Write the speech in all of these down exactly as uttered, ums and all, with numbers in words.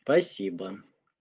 Спасибо.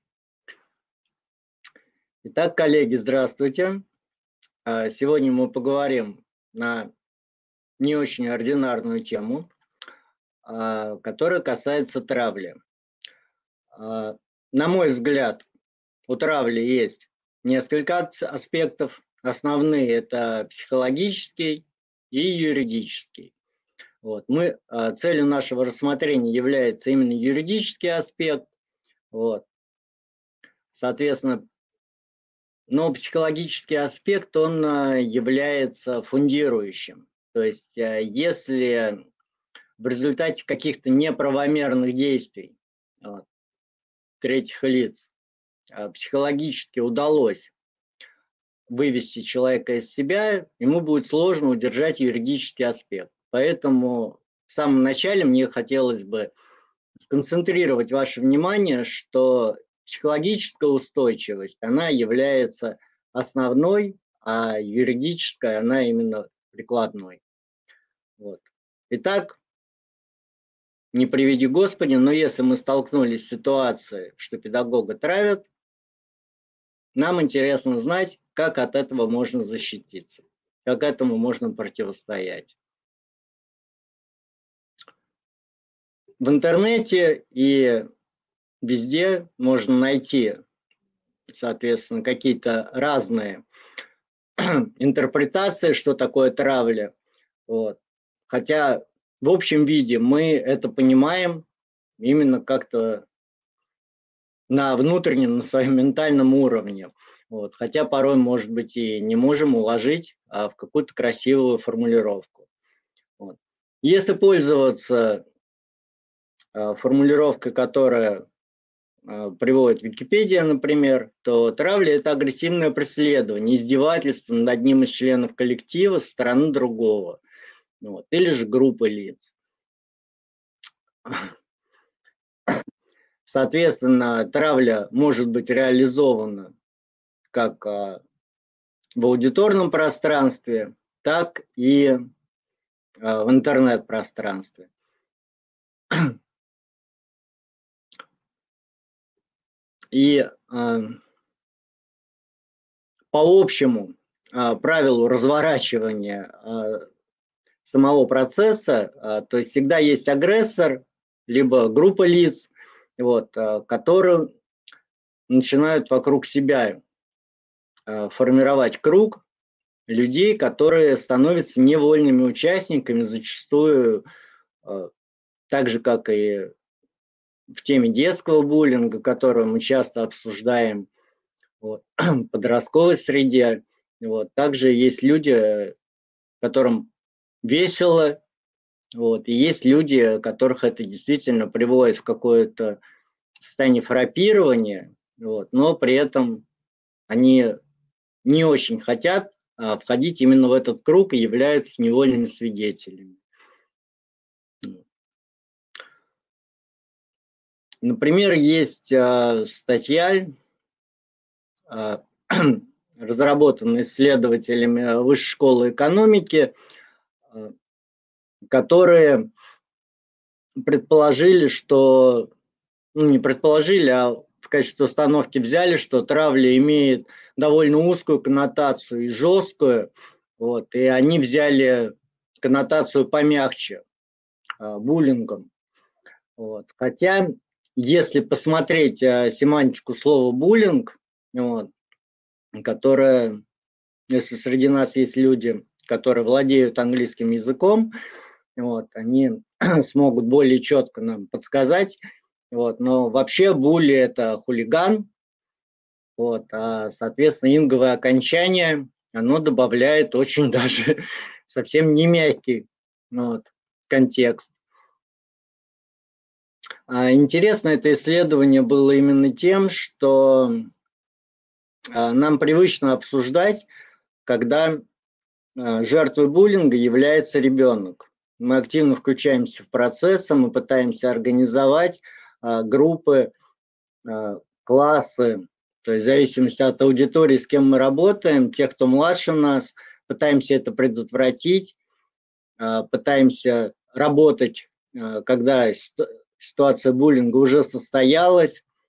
Итак, коллеги, здравствуйте. А, Сегодня мы поговорим на не очень ординарную тему, а, которая касается травли. А, На мой взгляд, у травли есть несколько ас- аспектов. Основные – это психологический и юридический. Вот. Мы, а, целью нашего рассмотрения является именно юридический аспект. Вот. Соответственно, но психологический аспект, он а, является фундирующим. То есть, а, если в результате каких-то неправомерных действий вот, третьих лиц а, психологически удалось вывести человека из себя, ему будет сложно удержать юридический аспект. Поэтому в самом начале мне хотелось бы сконцентрировать ваше внимание, что психологическая устойчивость, она является основной, а юридическая, она именно прикладной. Вот. Итак, не приведи Господи, но если мы столкнулись с ситуацией, что педагога травят, нам интересно знать, как от этого можно защититься, как этому можно противостоять. В интернете и везде можно найти, соответственно, какие-то разные интерпретации, что такое травля. Вот. Хотя в общем виде мы это понимаем именно как-то на внутреннем, на своем ментальном уровне. Вот. Хотя порой, может быть, и не можем уложить а, в какую-то красивую формулировку. Вот. Если пользоваться а, формулировкой, которая а, приводит Википедия, например, то травля – это агрессивное преследование, издевательство над одним из членов коллектива со стороны другого. Вот. Или же группы лиц. Соответственно, травля может быть реализована как а, в аудиторном пространстве, так и а, в интернет-пространстве. И а, по общему а, правилу разворачивания а, самого процесса, а, то есть всегда есть агрессор, либо группа лиц, вот, а, которые начинают вокруг себя а, формировать круг людей, которые становятся невольными участниками, зачастую а, так же, как и в теме детского буллинга, которую мы часто обсуждаем, вот, в подростковой среде. Вот, также есть люди, которым весело, вот, и есть люди, которых это действительно приводит в какое-то состояние фраппирования, вот, но при этом они не очень хотят а, входить именно в этот круг и являются невольными свидетелями. Например, есть а, статья, а, разработанная исследователями Высшей школы экономики, а, которые предположили, что, ну не предположили, а в качестве установки взяли, что травля имеет довольно узкую коннотацию и жесткую, вот, и они взяли коннотацию помягче, а, буллингом. Вот. Хотя, если посмотреть а, семантику слова буллинг, вот, которая, если среди нас есть люди, которые владеют английским языком, вот, они смогут более четко нам подсказать. Вот, но вообще булли – это хулиган, вот, а, соответственно, инговое окончание, оно добавляет очень даже совсем не мягкий, вот, контекст. А, интересно это исследование было именно тем, что а, нам привычно обсуждать, когда а, жертвой буллинга является ребенок. Мы активно включаемся в процесс, мы пытаемся организовать а, группы, а, классы, то есть в зависимости от аудитории, с кем мы работаем, тех, кто младше нас, пытаемся это предотвратить, а, пытаемся работать, а, когда ситуация буллинга уже состоялась,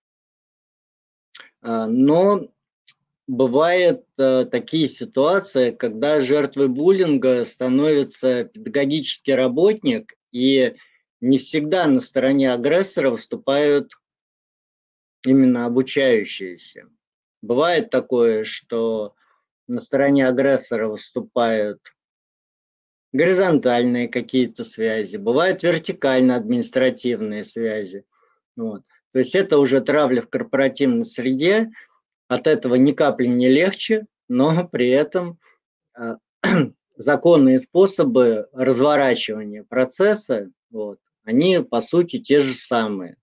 Но бывают такие ситуации, когда жертвой буллинга становится педагогический работник, и не всегда на стороне агрессора выступают именно обучающиеся. Бывает такое, что на стороне агрессора выступают горизонтальные какие-то связи, бывают вертикально-административные связи. Вот. То есть это уже травля в корпоративной среде, от этого ни капли не легче, но при этом э, законные способы разворачивания процесса, вот, они по сути те же самые.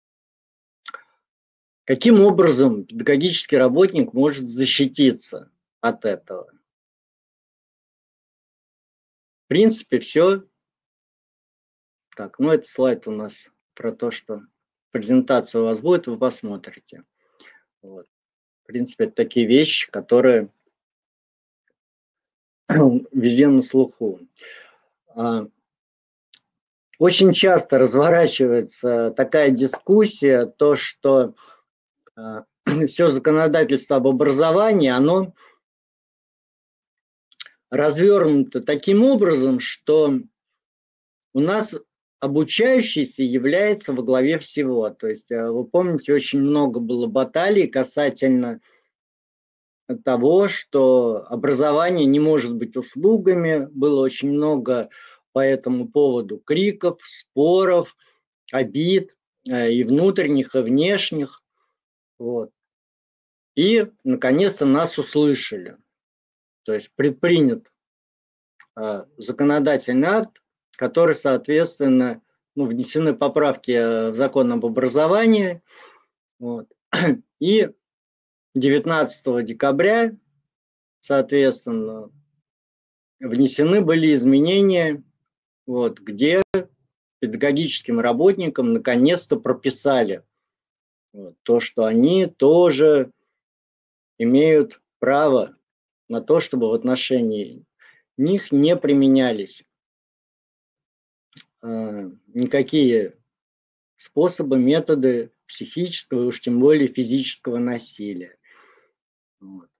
Каким образом педагогический работник может защититься от этого? В принципе, все. Так, ну, этот слайд у нас про то, что презентация у вас будет, вы посмотрите. Вот. В принципе, это такие вещи, которые везде на слуху. Очень часто разворачивается такая дискуссия, то, что все законодательство об образовании, оно развернуто таким образом, что у нас обучающийся является во главе всего. То есть, вы помните, очень много было баталий касательно того, что образование не может быть услугами. Было очень много по этому поводу криков, споров, обид, и внутренних, и внешних. Вот. И, наконец-то, нас услышали. То есть предпринят законодательный акт, который, соответственно, ну, внесены поправки в закон об образовании. Вот. И девятнадцатого декабря, соответственно, внесены были изменения, вот, где педагогическим работникам наконец-то прописали вот, то, что они тоже имеют право на то, чтобы в отношении них не применялись э, никакие способы, методы психического, уж тем более физического насилия. Вот.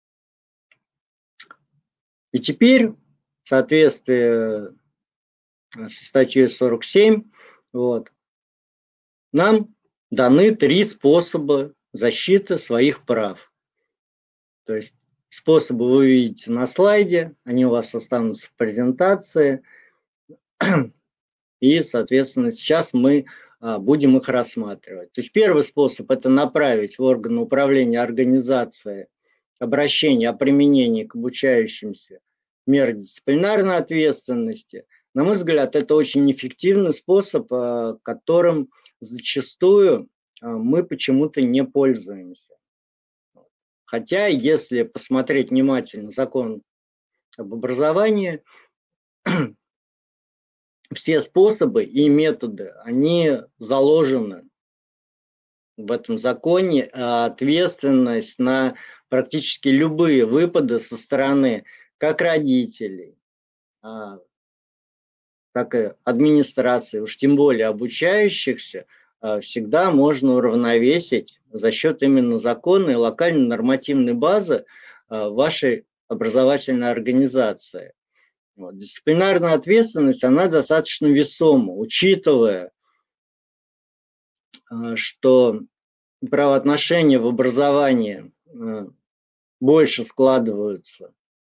И теперь, в соответствии со статьей сорок семь, вот, нам даны три способа защиты своих прав. То есть способы вы видите на слайде, они у вас останутся в презентации. И, соответственно, сейчас мы а, будем их рассматривать. То есть первый способ – это направить в органы управления организации обращение о применении к обучающимся мер дисциплинарной ответственности. На мой взгляд, это очень эффективный способ, а, которым зачастую а, мы почему-то не пользуемся. Хотя, если посмотреть внимательно закон об образовании, все способы и методы, они заложены в этом законе, а ответственность на практически любые выпады со стороны как родителей, так и администрации, уж тем более обучающихся, всегда можно уравновесить за счет именно закона и локальной нормативной базы вашей образовательной организации. Вот. Дисциплинарная ответственность, она достаточно весома, учитывая, что правоотношения в образовании больше складываются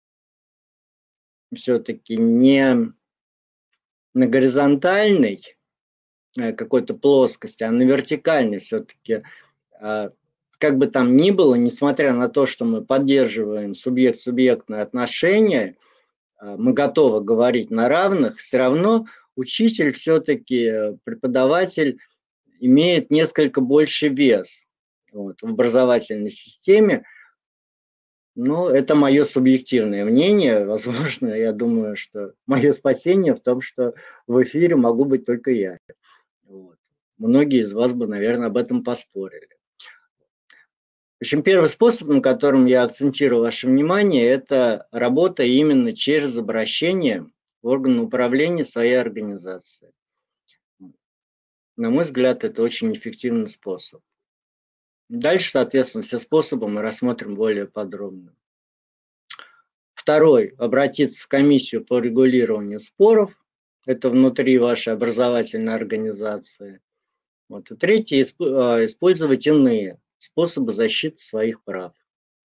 все-таки не на горизонтальной какой-то плоскости, а на вертикальной все-таки. Как бы там ни было, несмотря на то, что мы поддерживаем субъект-субъектные отношения, мы готовы говорить на равных, все равно учитель все-таки, преподаватель имеет несколько больше вес вот, в образовательной системе. Но это мое субъективное мнение. Возможно, я думаю, что мое спасение в том, что в эфире могу быть только я. Вот. Многие из вас бы, наверное, об этом поспорили. В общем, первый способ, на котором я акцентирую ваше внимание, это работа именно через обращение в органы управления своей организации. На мой взгляд, это очень эффективный способ. Дальше, соответственно, все способы мы рассмотрим более подробно. Второй – обратиться в комиссию по регулированию споров. Это внутри вашей образовательной организации. Вот. И третий – использовать иные способы защиты своих прав.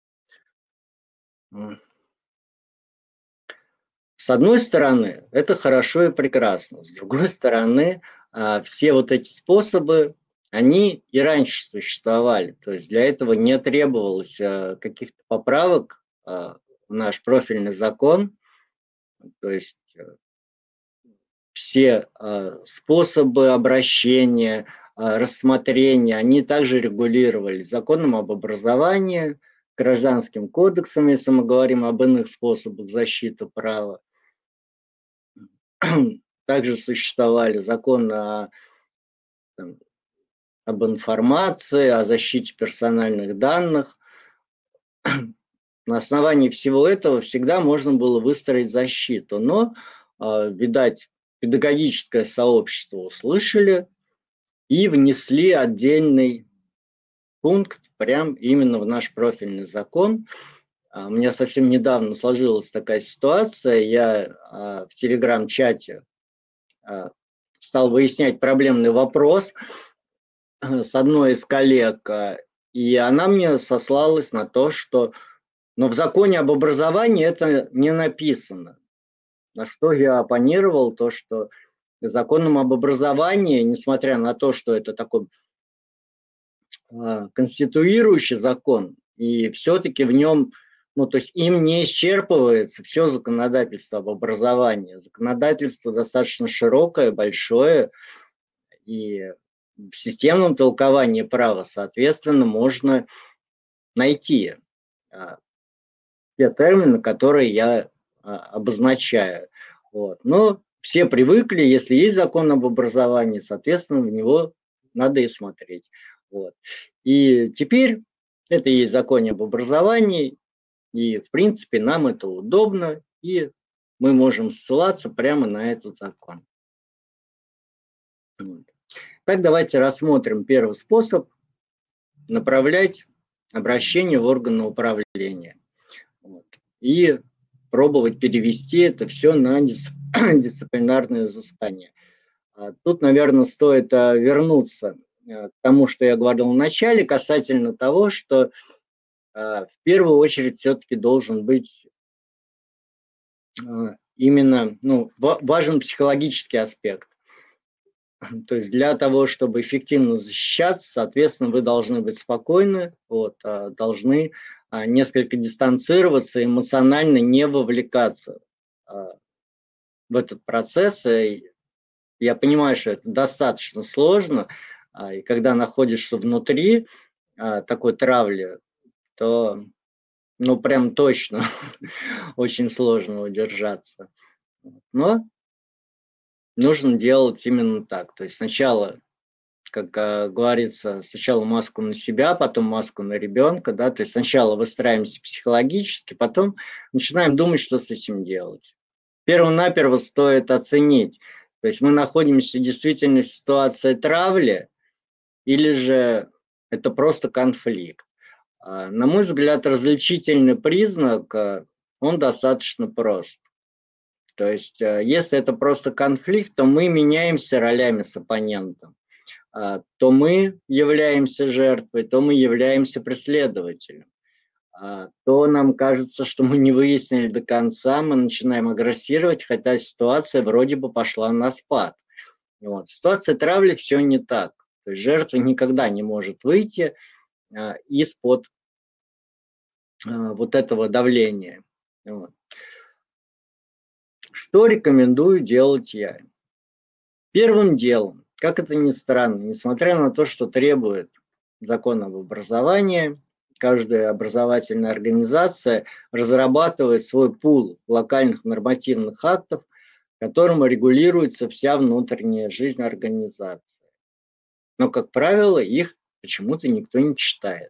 С одной стороны, это хорошо и прекрасно. С другой стороны, все вот эти способы, они и раньше существовали. То есть для этого не требовалось каких-то поправок в наш профильный закон. То есть все способы обращения, рассмотрения, они также регулировались законом об образовании, Гражданским кодексом, если мы говорим об иных способах защиты права. Также существовали законы о, там, об информации, о защите персональных данных. На основании всего этого всегда можно было выстроить защиту, но, видать, педагогическое сообщество услышали и внесли отдельный пункт прям именно в наш профильный закон. У меня совсем недавно сложилась такая ситуация, я в телеграм-чате стал выяснять проблемный вопрос с одной из коллег, и она мне сослалась на то, что но в законе об образовании это не написано. На что я оппонировал, то, что законом об образовании, несмотря на то, что это такой конституирующий закон, и все-таки в нем, ну, то есть им не исчерпывается все законодательство об образовании. Законодательство достаточно широкое, большое, и в системном толковании права, соответственно, можно найти а, те термины, которые я а, обозначаю. Вот. Но все привыкли, если есть закон об образовании, соответственно, в него надо и смотреть. Вот. И теперь это и есть закон об образовании, и, в принципе, нам это удобно, и мы можем ссылаться прямо на этот закон. Вот. Так, давайте рассмотрим первый способ – направлять обращение в органы управления. Вот. И пробовать перевести это все на дисциплинарное взыскание. Тут, наверное, стоит вернуться к тому, что я говорил в начале, касательно того, что в первую очередь все-таки должен быть именно, ну, важен психологический аспект. То есть для того, чтобы эффективно защищаться, соответственно, вы должны быть спокойны, вот, должны несколько дистанцироваться, эмоционально не вовлекаться в этот процесс. И я понимаю, что это достаточно сложно, и когда находишься внутри такой травли, то, ну, прям точно очень сложно удержаться. Но нужно делать именно так. То есть сначала, как говорится, сначала маску на себя, потом маску на ребенка, да, то есть сначала выстраиваемся психологически, потом начинаем думать, что с этим делать. Перво-наперво стоит оценить, то есть мы находимся действительно в ситуации травли, или же это просто конфликт. На мой взгляд, различительный признак, он достаточно прост. То есть, если это просто конфликт, то мы меняемся ролями с оппонентом. То мы являемся жертвой, то мы являемся преследователем. То нам кажется, что мы не выяснили до конца, мы начинаем агрессировать, хотя ситуация вроде бы пошла на спад. Вот. Ситуация травли все не так. То есть жертва никогда не может выйти из-под вот этого давления. Вот. Что рекомендую делать я? Первым делом, как это ни странно, несмотря на то, что требует закон об образовании, каждая образовательная организация разрабатывает свой пул локальных нормативных актов, которым регулируется вся внутренняя жизнь организации. Но, как правило, их почему-то никто не читает.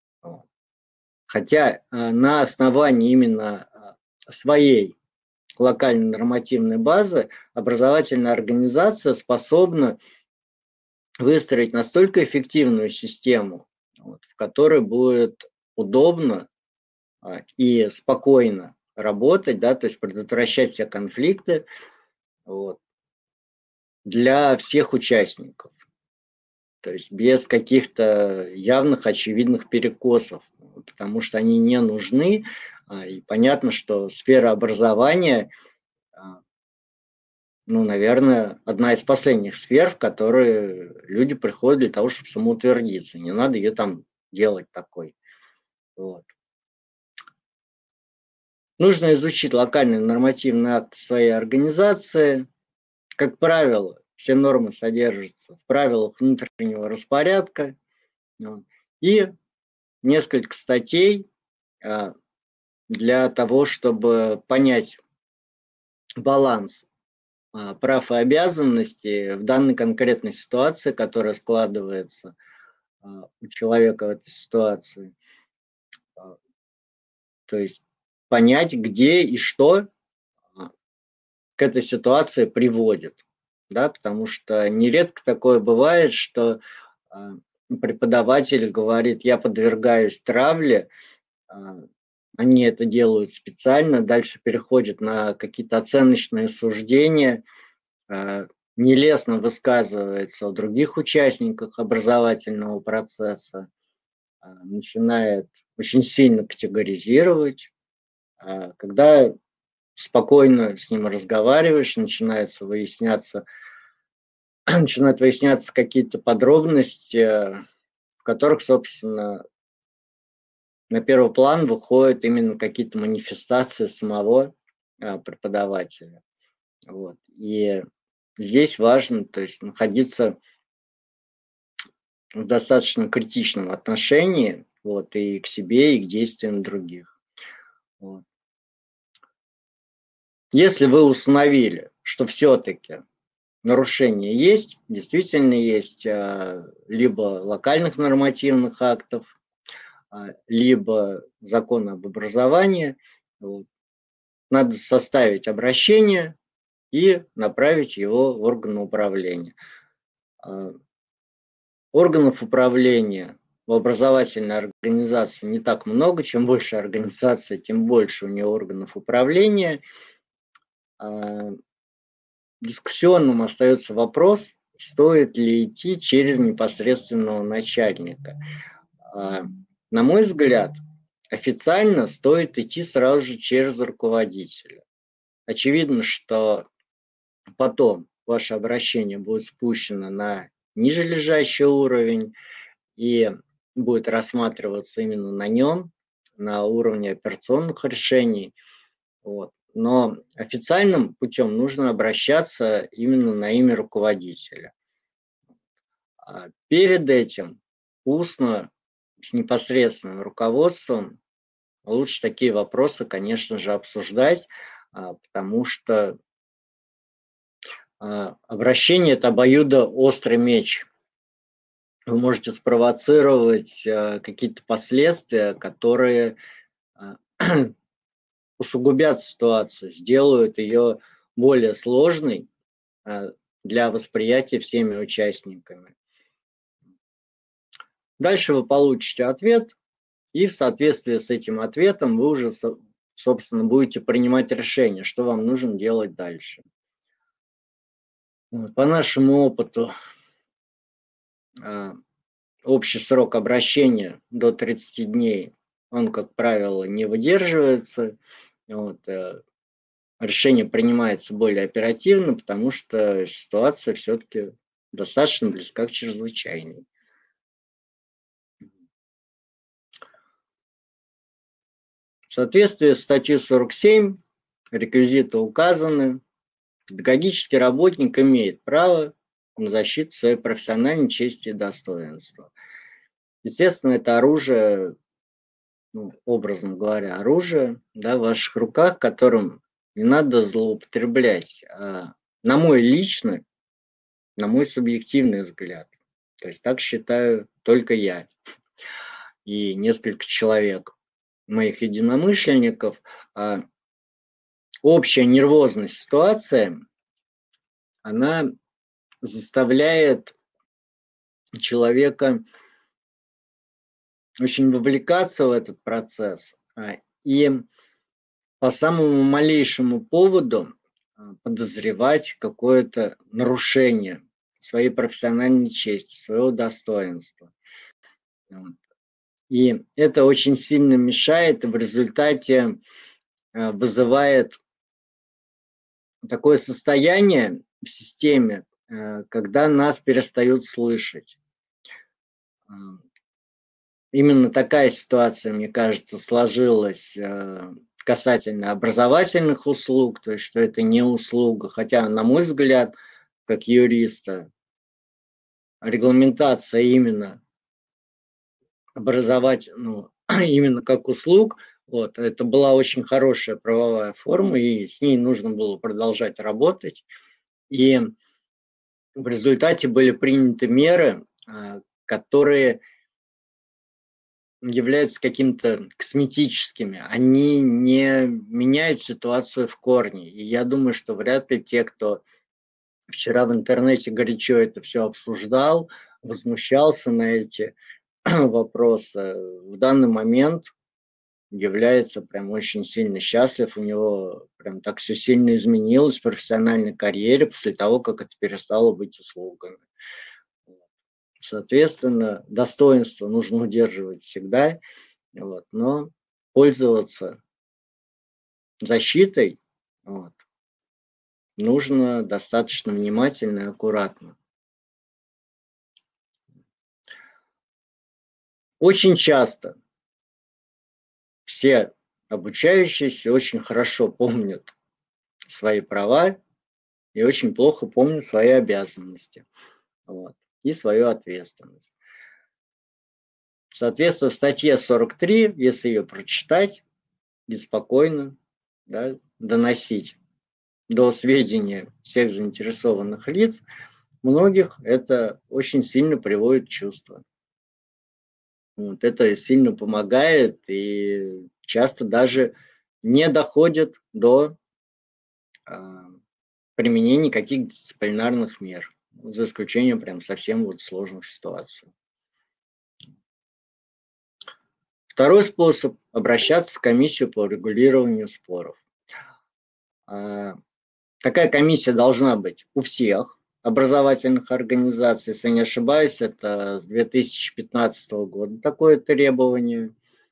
Хотя на основании именно своей локальной нормативной базы образовательная организация способна выстроить настолько эффективную систему вот, в которой будет удобно а, и спокойно работать, да, то есть предотвращать все конфликты, вот, для всех участников. То есть без каких-то явных, очевидных перекосов, потому что они не нужны. И понятно, что сфера образования, ну, наверное, одна из последних сфер, в которые люди приходят для того, чтобы самоутвердиться. Не надо ее там делать такой. Вот. Нужно изучить локальный нормативный акт своей организации. Как правило, все нормы содержатся в правилах внутреннего распорядка. И несколько статей для того, чтобы понять баланс прав и обязанностей в данной конкретной ситуации, которая складывается у человека в этой ситуации. То есть понять, где и что к этой ситуации приводит. Да, потому что нередко такое бывает, что преподаватель говорит: я подвергаюсь травле, они это делают специально, дальше переходят на какие-то оценочные суждения, нелестно высказывается о других участниках образовательного процесса, начинает очень сильно категоризировать. Когда спокойно с ним разговариваешь, начинаются выясняться, начинают выясняться какие-то подробности, в которых, собственно, на первый план выходят именно какие-то манифестации самого преподавателя. Вот. И здесь важно, то есть, находиться в достаточно критичном отношении, вот, и к себе, и к действиям других. Вот. Если вы установили, что все-таки нарушения есть, действительно есть, либо локальных нормативных актов, либо закон об образовании, вот, надо составить обращение и направить его в органы управления. Органов управления в образовательной организации не так много. Чем больше организация, тем больше у нее органов управления. Дискуссионным остается вопрос, стоит ли идти через непосредственного начальника. На мой взгляд, официально стоит идти сразу же через руководителя. Очевидно, что потом ваше обращение будет спущено на ниже лежащий уровень и будет рассматриваться именно на нем, на уровне операционных решений. Вот. Но официальным путем нужно обращаться именно на имя руководителя. А перед этим устно с непосредственным руководством лучше такие вопросы, конечно же, обсуждать, потому что обращение – это обоюдоострый меч. Вы можете спровоцировать какие-то последствия, которые усугубят ситуацию, сделают ее более сложной для восприятия всеми участниками. Дальше вы получите ответ, и в соответствии с этим ответом вы уже, собственно, будете принимать решение, что вам нужно делать дальше. По нашему опыту, общий срок обращения до тридцати дней, он, как правило, не выдерживается. Вот, решение принимается более оперативно, потому что ситуация все-таки достаточно близка к чрезвычайной. В соответствии с статьей сорок семь реквизиты указаны. Педагогический работник имеет право на защиту своей профессиональной чести и достоинства. Естественно, это оружие, ну, образно говоря, оружие, да, в ваших руках, которым не надо злоупотреблять. А на мой личный, на мой субъективный взгляд, то есть так считаю только я и несколько человек, моих единомышленников, общая нервозность ситуации, она заставляет человека очень вовлекаться в этот процесс и по самому малейшему поводу подозревать какое-то нарушение своей профессиональной чести, своего достоинства. И это очень сильно мешает и в результате вызывает такое состояние в системе, когда нас перестают слышать. Именно такая ситуация, мне кажется, сложилась касательно образовательных услуг, то есть что это не услуга, хотя, на мой взгляд, как юриста, регламентация именно образовать, ну, именно как услуг, вот, это была очень хорошая правовая форма, и с ней нужно было продолжать работать. И в результате были приняты меры, которые являются какими-то косметическими, они не меняют ситуацию в корне. И я думаю, что вряд ли те, кто вчера в интернете горячо это все обсуждал, возмущался на эти вопросы, в данный момент является прям очень сильно счастлив, у него прям так все сильно изменилось в профессиональной карьере после того, как это перестало быть услугами. Соответственно, достоинство нужно удерживать всегда, вот, но пользоваться защитой вот, нужно достаточно внимательно и аккуратно. Очень часто все обучающиеся очень хорошо помнят свои права и очень плохо помнят свои обязанности, вот, и свою ответственность. Соответственно, в статье сорок три, если ее прочитать и спокойно, да, доносить до сведения всех заинтересованных лиц, многих это очень сильно приводит в чувство. Вот, это сильно помогает и часто даже не доходит до э, применения каких-то дисциплинарных мер, за исключением прям совсем вот сложных ситуаций. Второй способ – обращаться в комиссию по регулированию споров. Такая комиссия должна быть у всех образовательных организаций. Если не ошибаюсь, это с две тысячи пятнадцатого года такое требование.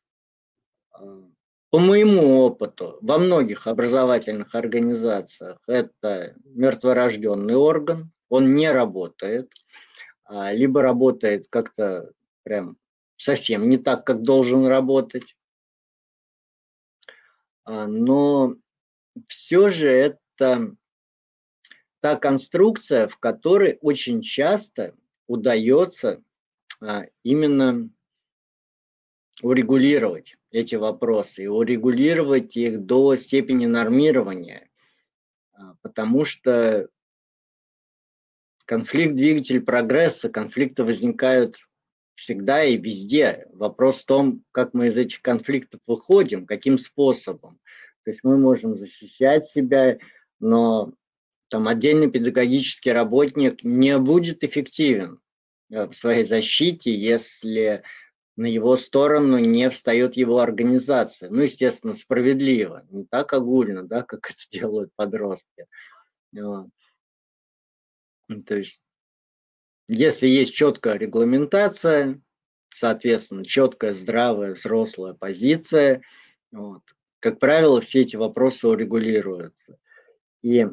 По моему опыту, во многих образовательных организациях это мертворожденный орган, он не работает, либо работает как-то прям совсем не так, как должен работать. Но все же это та конструкция, в которой очень часто удается именно урегулировать эти вопросы и урегулировать их до степени нормирования, потому что конфликт – двигатель прогресса, конфликты возникают всегда и везде. Вопрос в том, как мы из этих конфликтов выходим, каким способом. То есть мы можем защищать себя, но там отдельный педагогический работник не будет эффективен в своей защите, если на его сторону не встает его организация. Ну, естественно, справедливо, не так огульно, да, как это делают подростки. Вот. То есть, если есть четкая регламентация, соответственно, четкая, здравая, взрослая позиция, вот, как правило, все эти вопросы урегулируются. И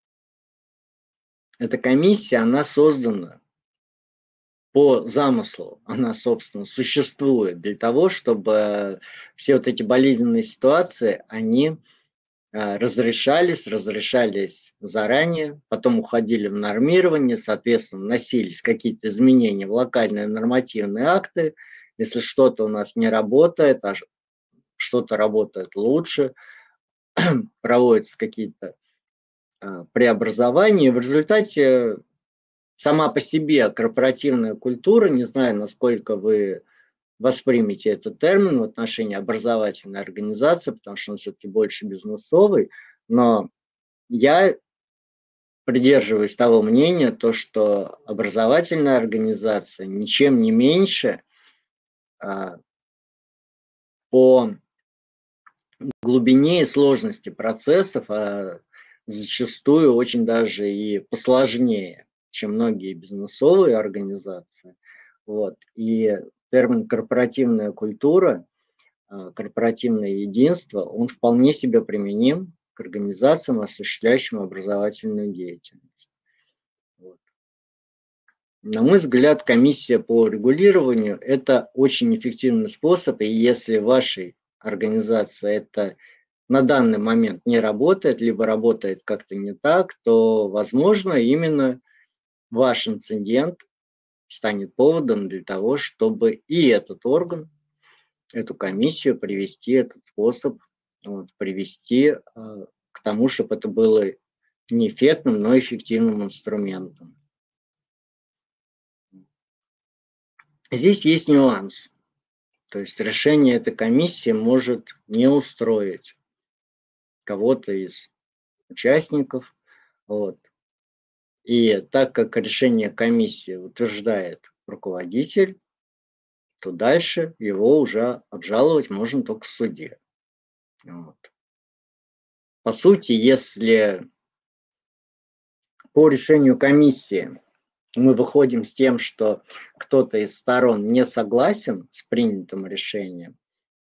эта комиссия, она создана по замыслу, она, собственно, существует для того, чтобы все вот эти болезненные ситуации, они разрешались, разрешались заранее, потом уходили в нормирование, соответственно, вносились какие-то изменения в локальные нормативные акты. Если что-то у нас не работает, а что-то работает лучше, проводятся какие-то преобразования, и в результате сама по себе корпоративная культура, не знаю, насколько вы воспримете этот термин в отношении образовательной организации, потому что он все-таки больше бизнесовый, но я придерживаюсь того мнения, то, что образовательная организация ничем не меньше а, по глубине и сложности процессов, а зачастую очень даже и посложнее, чем многие бизнесовые организации. Вот. И термин «корпоративная культура», корпоративное единство, он вполне себе применим к организациям, осуществляющим образовательную деятельность. Вот. На мой взгляд, комиссия по регулированию – это очень эффективный способ, и если в вашей организации это на данный момент не работает, либо работает как-то не так, то, возможно, именно ваш инцидент станет поводом для того, чтобы и этот орган, эту комиссию привести, этот способ вот, привести э, к тому, чтобы это было не эффектным, но эффективным инструментом. Здесь есть нюанс. То есть решение этой комиссии может не устроить кого-то из участников. Вот. И так как решение комиссии утверждает руководитель, то дальше его уже обжаловать можно только в суде. Вот. По сути, если по решению комиссии мы выходим с тем, что кто-то из сторон не согласен с принятым решением,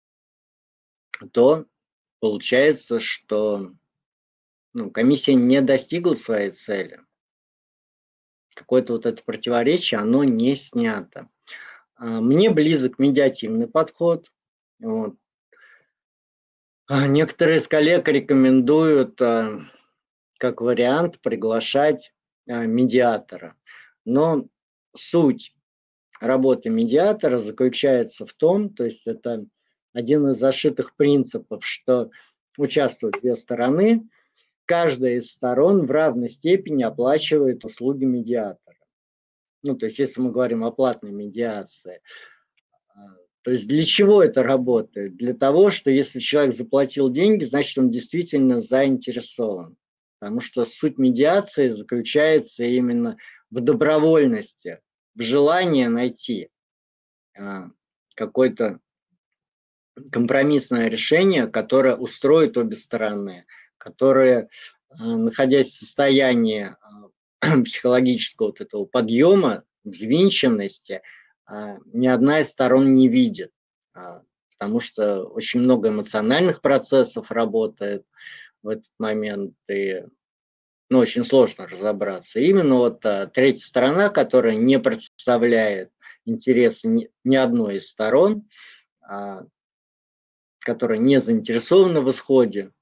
то получается, что ну, комиссия не достигла своей цели. Какое-то вот это противоречие, оно не снято. Мне близок медиативный подход. Вот. Некоторые из коллег рекомендуют как вариант приглашать медиатора. Но суть работы медиатора заключается в том, то есть это один из зашитых принципов, что участвуют две стороны, каждая из сторон в равной степени оплачивает услуги медиатора. Ну, то есть если мы говорим о платной медиации. То есть для чего это работает? Для того, что если человек заплатил деньги, значит он действительно заинтересован. Потому что суть медиации заключается именно в добровольности, в желании найти какое-то компромиссное решение, которое устроит обе стороны, которое, находясь в состоянии психологического вот этого подъема, взвинченности, ни одна из сторон не видит, потому что очень много эмоциональных процессов работает в этот момент, и ну, очень сложно разобраться. И именно вот а, третья сторона, которая не представляет интересы ни, ни одной из сторон, а, которая не заинтересована в исходе,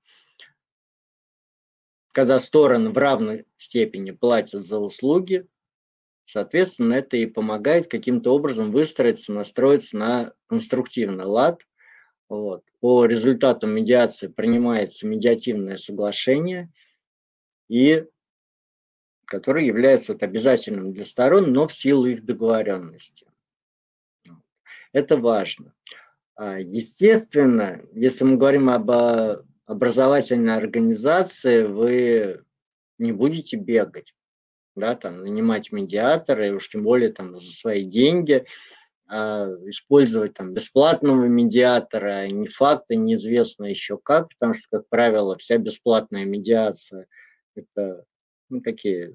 когда стороны в равной степени платят за услуги, соответственно, это и помогает каким-то образом выстроиться, настроиться на конструктивный лад. Вот. По результатам медиации принимается медиативное соглашение, и которое является вот обязательным для сторон, но в силу их договоренности. Это важно. Естественно, если мы говорим об образовательной организации, вы не будете бегать, да, там, нанимать медиатора, и уж тем более там, за свои деньги, использовать там, бесплатного медиатора, не факт, и неизвестно еще как, потому что, как правило, вся бесплатная медиация – это ну, такие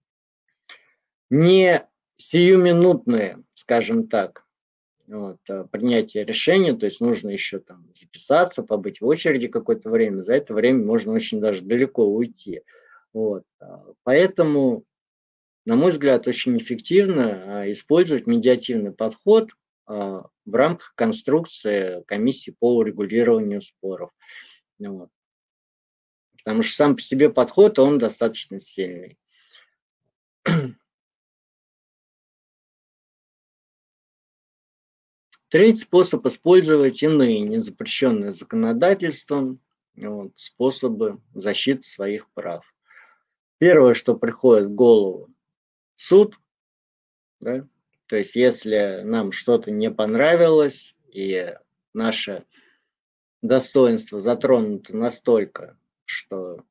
не сиюминутные, скажем так, вот, принятие решения, то есть нужно еще там записаться, побыть в очереди какое-то время, за это время можно очень даже далеко уйти. Вот. Поэтому, на мой взгляд, очень эффективно использовать медиативный подход в рамках конструкции комиссии по урегулированию споров. Вот. Потому что сам по себе подход, он достаточно сильный. Третий способ – использовать иные, незапрещенные законодательством, вот, способы защиты своих прав. Первое, что приходит в голову – суд. Да? То есть если нам что-то не понравилось, и наше достоинство затронуто настолько, что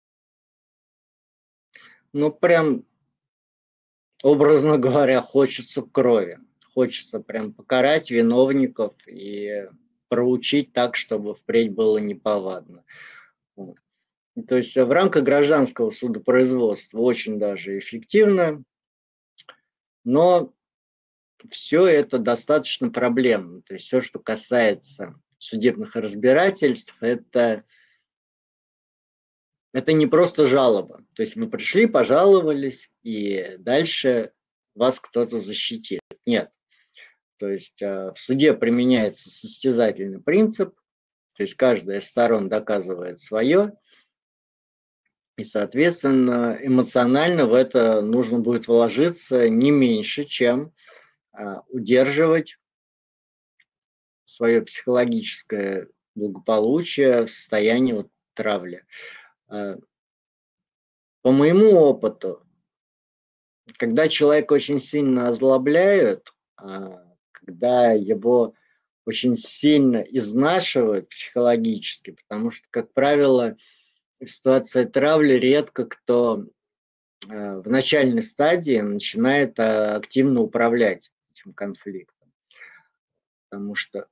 ну прям, образно говоря, хочется крови. Хочется прям покарать виновников и проучить так, чтобы впредь было неповадно. Вот. То есть в рамках гражданского судопроизводства очень даже эффективно, но все это достаточно проблемно. То есть все, что касается судебных разбирательств, это, это не просто жалоба. То есть вы пришли, пожаловались, и дальше вас кто-то защитит. Нет. То есть в суде применяется состязательный принцип, то есть каждая из сторон доказывает свое, и, соответственно, эмоционально в это нужно будет вложиться не меньше, чем удерживать свое психологическое благополучие в состоянии вот травли. По моему опыту, когда человека очень сильно озлобляют, когда его очень сильно изнашивают психологически, потому что, как правило, в ситуации травли редко кто в начальной стадии начинает активно управлять этим конфликтом, потому что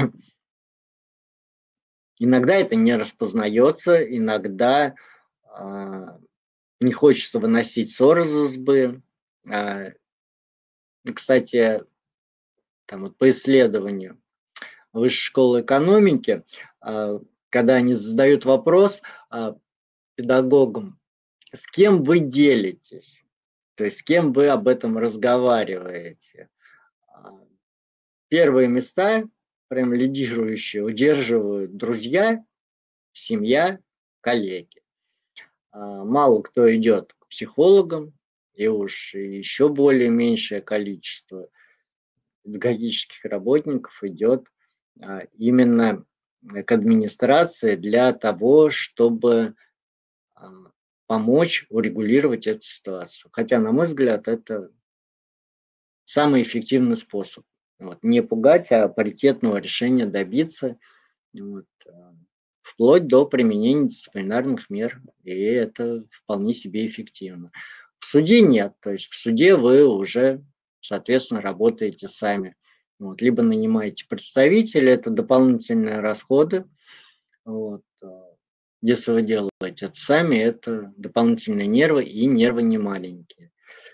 иногда это не распознается, иногда э, не хочется выносить ссор из избы. Э, кстати, там вот по исследованию Высшей школы экономики, э, когда они задают вопрос э, педагогам, с кем вы делитесь, то есть с кем вы об этом разговариваете. Первые места, прям лидирующие, удерживают друзья, семья, коллеги. Мало кто идет к психологам, и уж еще более меньшее количество педагогических работников идет именно к администрации для того, чтобы помочь урегулировать эту ситуацию. Хотя, на мой взгляд, это самый эффективный способ. Вот, не пугать, а паритетного решения добиться. Вот, вплоть до применения дисциплинарных мер, и это вполне себе эффективно. В суде нет, то есть в суде вы уже, соответственно, работаете сами. Вот, либо нанимаете представителя, это дополнительные расходы. Вот. Если вы делаете это сами, это дополнительные нервы, и нервы не маленькие.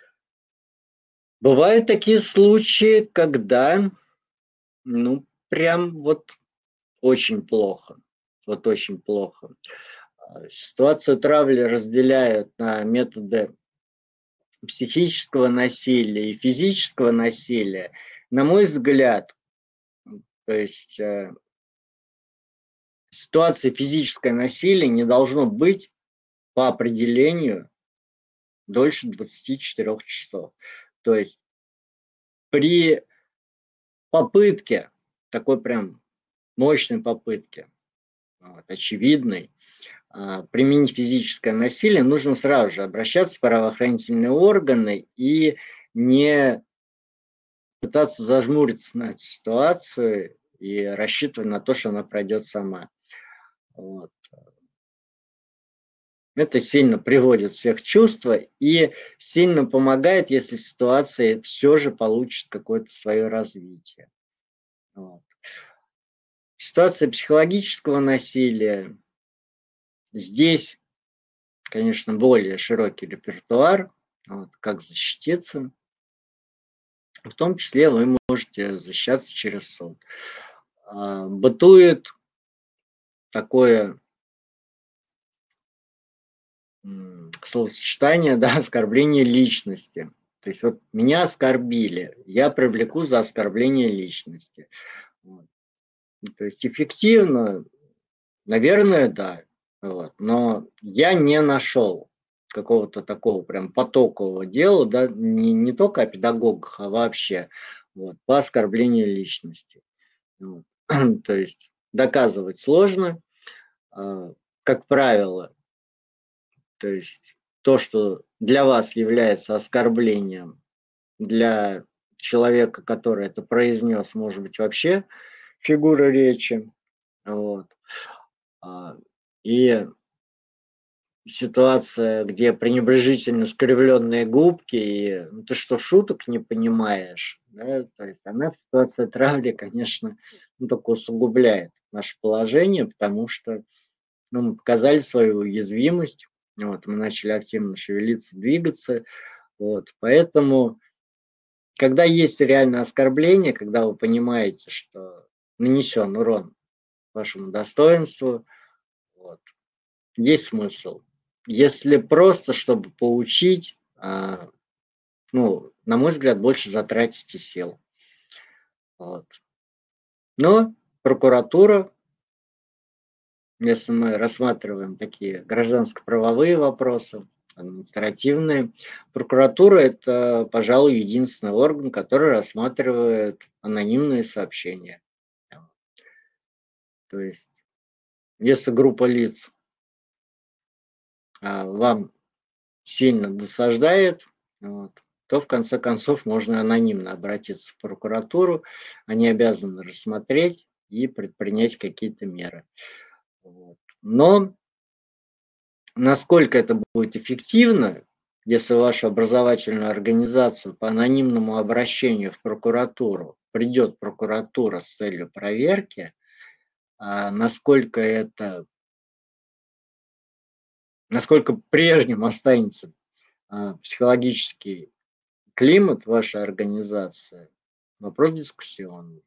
Бывают такие случаи, когда, ну, прям вот очень плохо. Вот очень плохо. Ситуацию травли разделяют на методы психического насилия и физического насилия. На мой взгляд, то есть э, ситуация физическое насилие не должно быть по определению дольше двадцати четырёх часов. То есть при попытке, такой прям мощной попытке, вот, очевидной, применить физическое насилие, нужно сразу же обращаться в правоохранительные органы и не пытаться зажмуриться на эту ситуацию и рассчитывать на то, что она пройдет сама. Вот. Это сильно приводит всех в чувство и сильно помогает, если ситуация все же получит какое-то свое развитие. Вот. Ситуация психологического насилия. Здесь, конечно, более широкий репертуар, вот, как защититься. В том числе вы можете защищаться через суд. Бытует такое словосочетание, да, оскорбление личности. То есть вот меня оскорбили, я привлеку за оскорбление личности. Вот. То есть эффективно, наверное, да. Вот. Но я не нашел какого-то такого прям потокового дела, да, не, не только о педагогах, а вообще вот, по оскорблению личности. Вот. То есть доказывать сложно, как правило. То есть то, что для вас является оскорблением, для человека, который это произнес, может быть вообще фигура речи. Вот. И ситуация, где пренебрежительно скривленные губки, и ну, ты что, шуток не понимаешь? Да? То есть она в ситуации травли, конечно, ну, только усугубляет наше положение, потому что ну, мы показали свою уязвимость, вот, мы начали активно шевелиться, двигаться, вот, поэтому, когда есть реальное оскорбление, когда вы понимаете, что нанесен урон вашему достоинству, вот, есть смысл. Если просто, чтобы поучить, а, ну, на мой взгляд, больше затратите сил. Вот. Но прокуратура, если мы рассматриваем такие гражданско-правовые вопросы, административные, прокуратура – это, пожалуй, единственный орган, который рассматривает анонимные сообщения. То есть, если группа лиц а, вам сильно досаждает, вот, то в конце концов можно анонимно обратиться в прокуратуру, они обязаны рассмотреть и предпринять какие-то меры. Вот. Но насколько это будет эффективно, если в вашу образовательную организацию по анонимному обращению в прокуратуру придет прокуратура с целью проверки, а насколько это, насколько прежним останется а, психологический климат вашей организации, вопрос дискуссионный.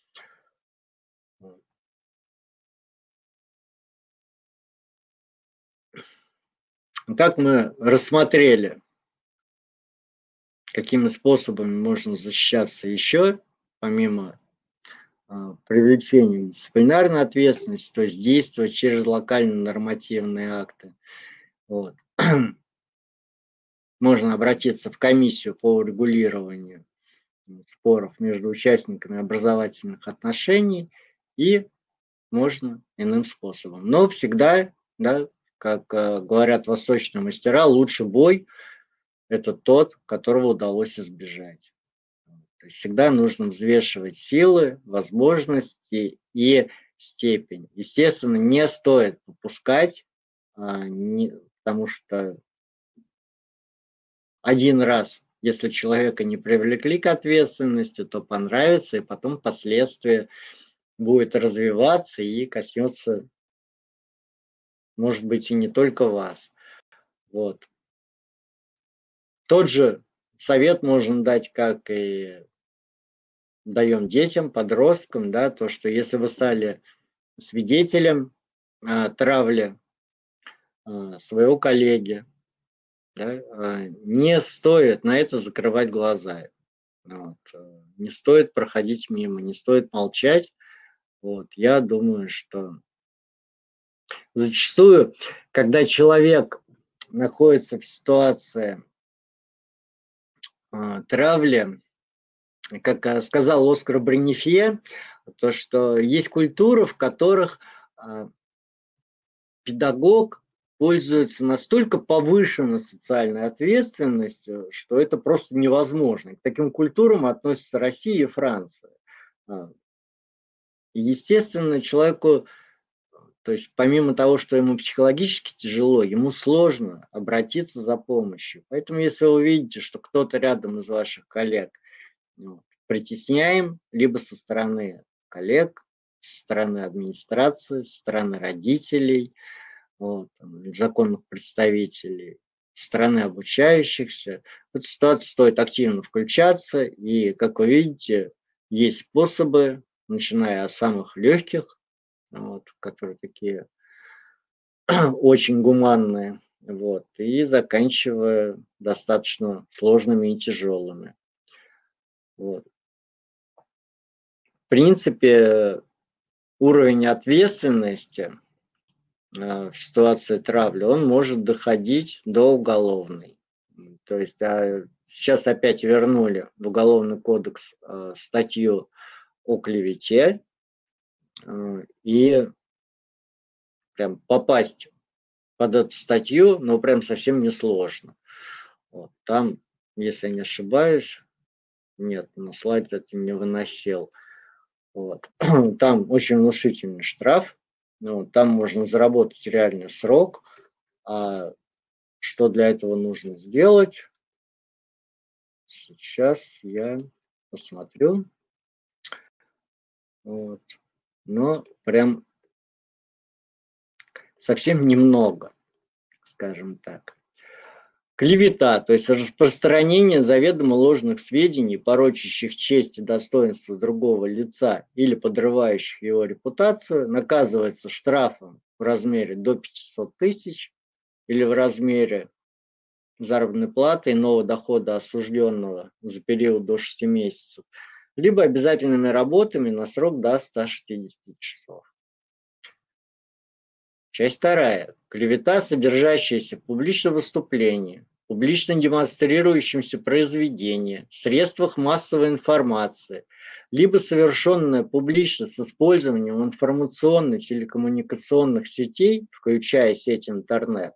Так мы рассмотрели, какими способами можно защищаться еще, помимо а, привлечения дисциплинарной ответственности, то есть действовать через локально-нормативные акты. Вот. Можно обратиться в комиссию по урегулированию споров между участниками образовательных отношений и можно иным способом. Но всегда, да, как э, говорят восточные мастера, лучший бой – это тот, которого удалось избежать. То есть всегда нужно взвешивать силы, возможности и степень. Естественно, не стоит попускать, а, не, потому что один раз, если человека не привлекли к ответственности, то понравится, и потом впоследствии будет развиваться и коснется, может быть, и не только вас. Вот. Тот же совет можно дать, как и даем детям, подросткам, да, то, что если вы стали свидетелем а, травли а, своего коллеги, да, а, не стоит на это закрывать глаза. Вот. Не стоит проходить мимо, не стоит молчать. Вот. Я думаю, что зачастую, когда человек находится в ситуации а, травли, как а, сказал Оскар Бренефье, то, что есть культуры, в которых а, педагог пользуется настолько повышенной социальной ответственностью, что это просто невозможно. К таким культурам относятся Россия и Франция. А, и, естественно, человеку, то есть помимо того, что ему психологически тяжело, ему сложно обратиться за помощью. Поэтому, если вы увидите, что кто-то рядом из ваших коллег ну, притесняем, либо со стороны коллег, со стороны администрации, со стороны родителей, вот, там, законных представителей, со стороны обучающихся, в эту ситуацию стоит активно включаться, и, как вы видите, есть способы, начиная от самых легких, вот, которые такие очень гуманные, вот, и заканчивая достаточно сложными и тяжелыми. Вот. В принципе, уровень ответственности э, в ситуации травли, он может доходить до уголовной. То есть а, сейчас опять вернули в Уголовный кодекс э, статью о клевете, э, и прям попасть под эту статью, ну, прям совсем несложно. Вот. Там, если я не ошибаюсь, нет, на слайд это не выносил. Вот. Там очень внушительный штраф, ну, там можно заработать реальный срок, А что для этого нужно сделать? Сейчас я посмотрю. Вот. Но прям совсем немного, скажем так. Клевета, то есть распространение заведомо ложных сведений, порочащих честь и достоинство другого лица или подрывающих его репутацию, наказывается штрафом в размере до пятисот тысяч или в размере заработной платы иного дохода осужденного за период до шести месяцев, либо обязательными работами на срок до ста шестидесяти часов. Часть вторая. Клевета, содержащаяся в публичном выступлении, публично демонстрирующемся произведении, средствах массовой информации, либо совершенная публично с использованием информационных телекоммуникационных сетей, включая сеть интернет,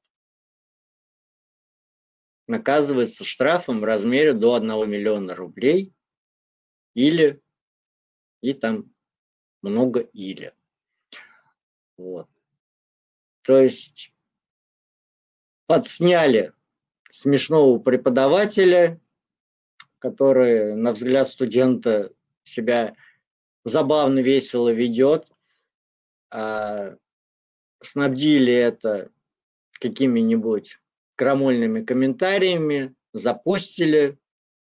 наказывается штрафом в размере до одного миллиона рублей или, и там много или. Вот. То есть подсняли смешного преподавателя, который, на взгляд студента, себя забавно, весело ведет, а снабдили это какими-нибудь крамольными комментариями, запостили,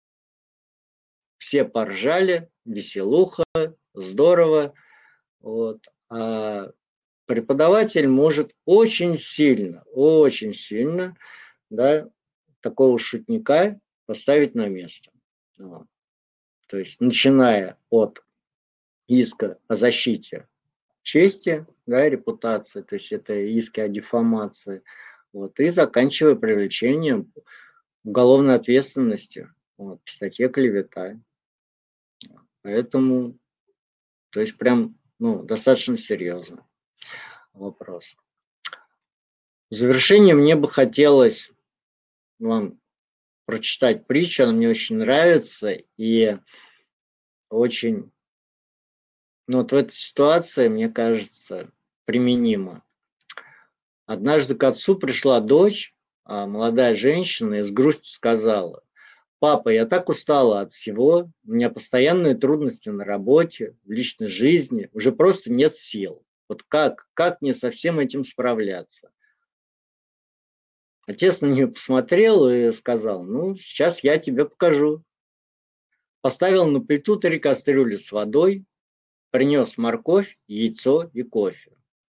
все поржали, веселуха, здорово. Вот. А преподаватель может очень сильно, очень сильно, да, такого шутника поставить на место. Вот. То есть, начиная от иска о защите чести, да, репутации, то есть это иски о дефамации, вот, и заканчивая привлечением уголовной ответственности, вот, по статье клевета. Поэтому, то есть прям, ну, достаточно серьезный вопрос. В завершение мне бы хотелось вам прочитать притчу, она мне очень нравится и очень, ну, вот в этой ситуации, мне кажется, применима. Однажды к отцу пришла дочь, молодая женщина, и с грустью сказала: «Папа, я так устала от всего, у меня постоянные трудности на работе, в личной жизни, уже просто нет сил. Вот как, как мне со всем этим справляться?» Отец на нее посмотрел и сказал: «Ну, сейчас я тебе покажу». Поставил на плиту три кастрюли с водой, принес морковь, яйцо и кофе.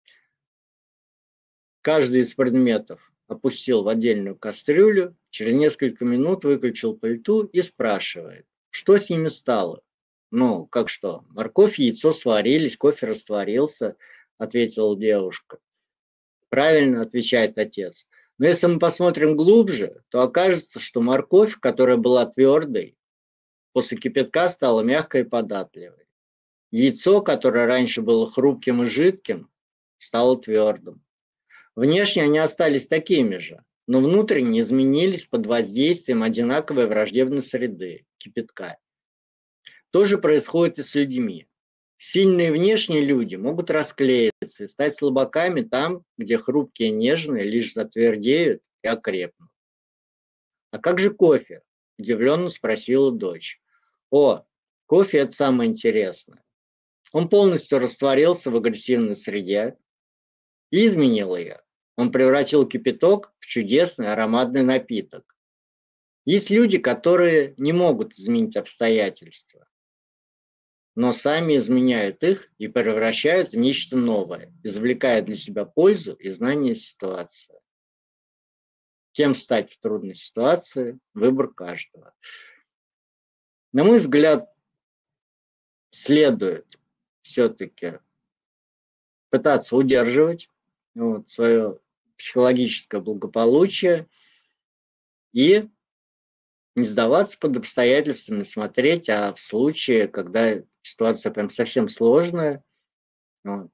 Каждый из предметов опустил в отдельную кастрюлю, через несколько минут выключил плиту и спрашивает: что с ними стало? Ну, как что? Морковь и яйцо сварились, кофе растворился, ответила девушка. Правильно, отвечает отец. Но если мы посмотрим глубже, то окажется, что морковь, которая была твердой, после кипятка стала мягкой и податливой. Яйцо, которое раньше было хрупким и жидким, стало твердым. Внешне они остались такими же, но внутренне изменились под воздействием одинаковой враждебной среды – кипятка. То же происходит и с людьми. Сильные внешние люди могут расклеиться и стать слабаками там, где хрупкие и нежные лишь затвердеют и окрепнут. «А как же кофе?» – удивленно спросила дочь. «О, кофе – это самое интересное. Он полностью растворился в агрессивной среде и изменил ее. Он превратил кипяток в чудесный ароматный напиток. Есть люди, которые не могут изменить обстоятельства, но сами изменяют их и превращают в нечто новое, извлекая для себя пользу и знание ситуации. Кем стать в трудной ситуации – выбор каждого». На мой взгляд, следует все-таки пытаться удерживать вот, свое психологическое благополучие и не сдаваться под обстоятельствами, смотреть, а в случае, когда ситуация прям совсем сложная, вот,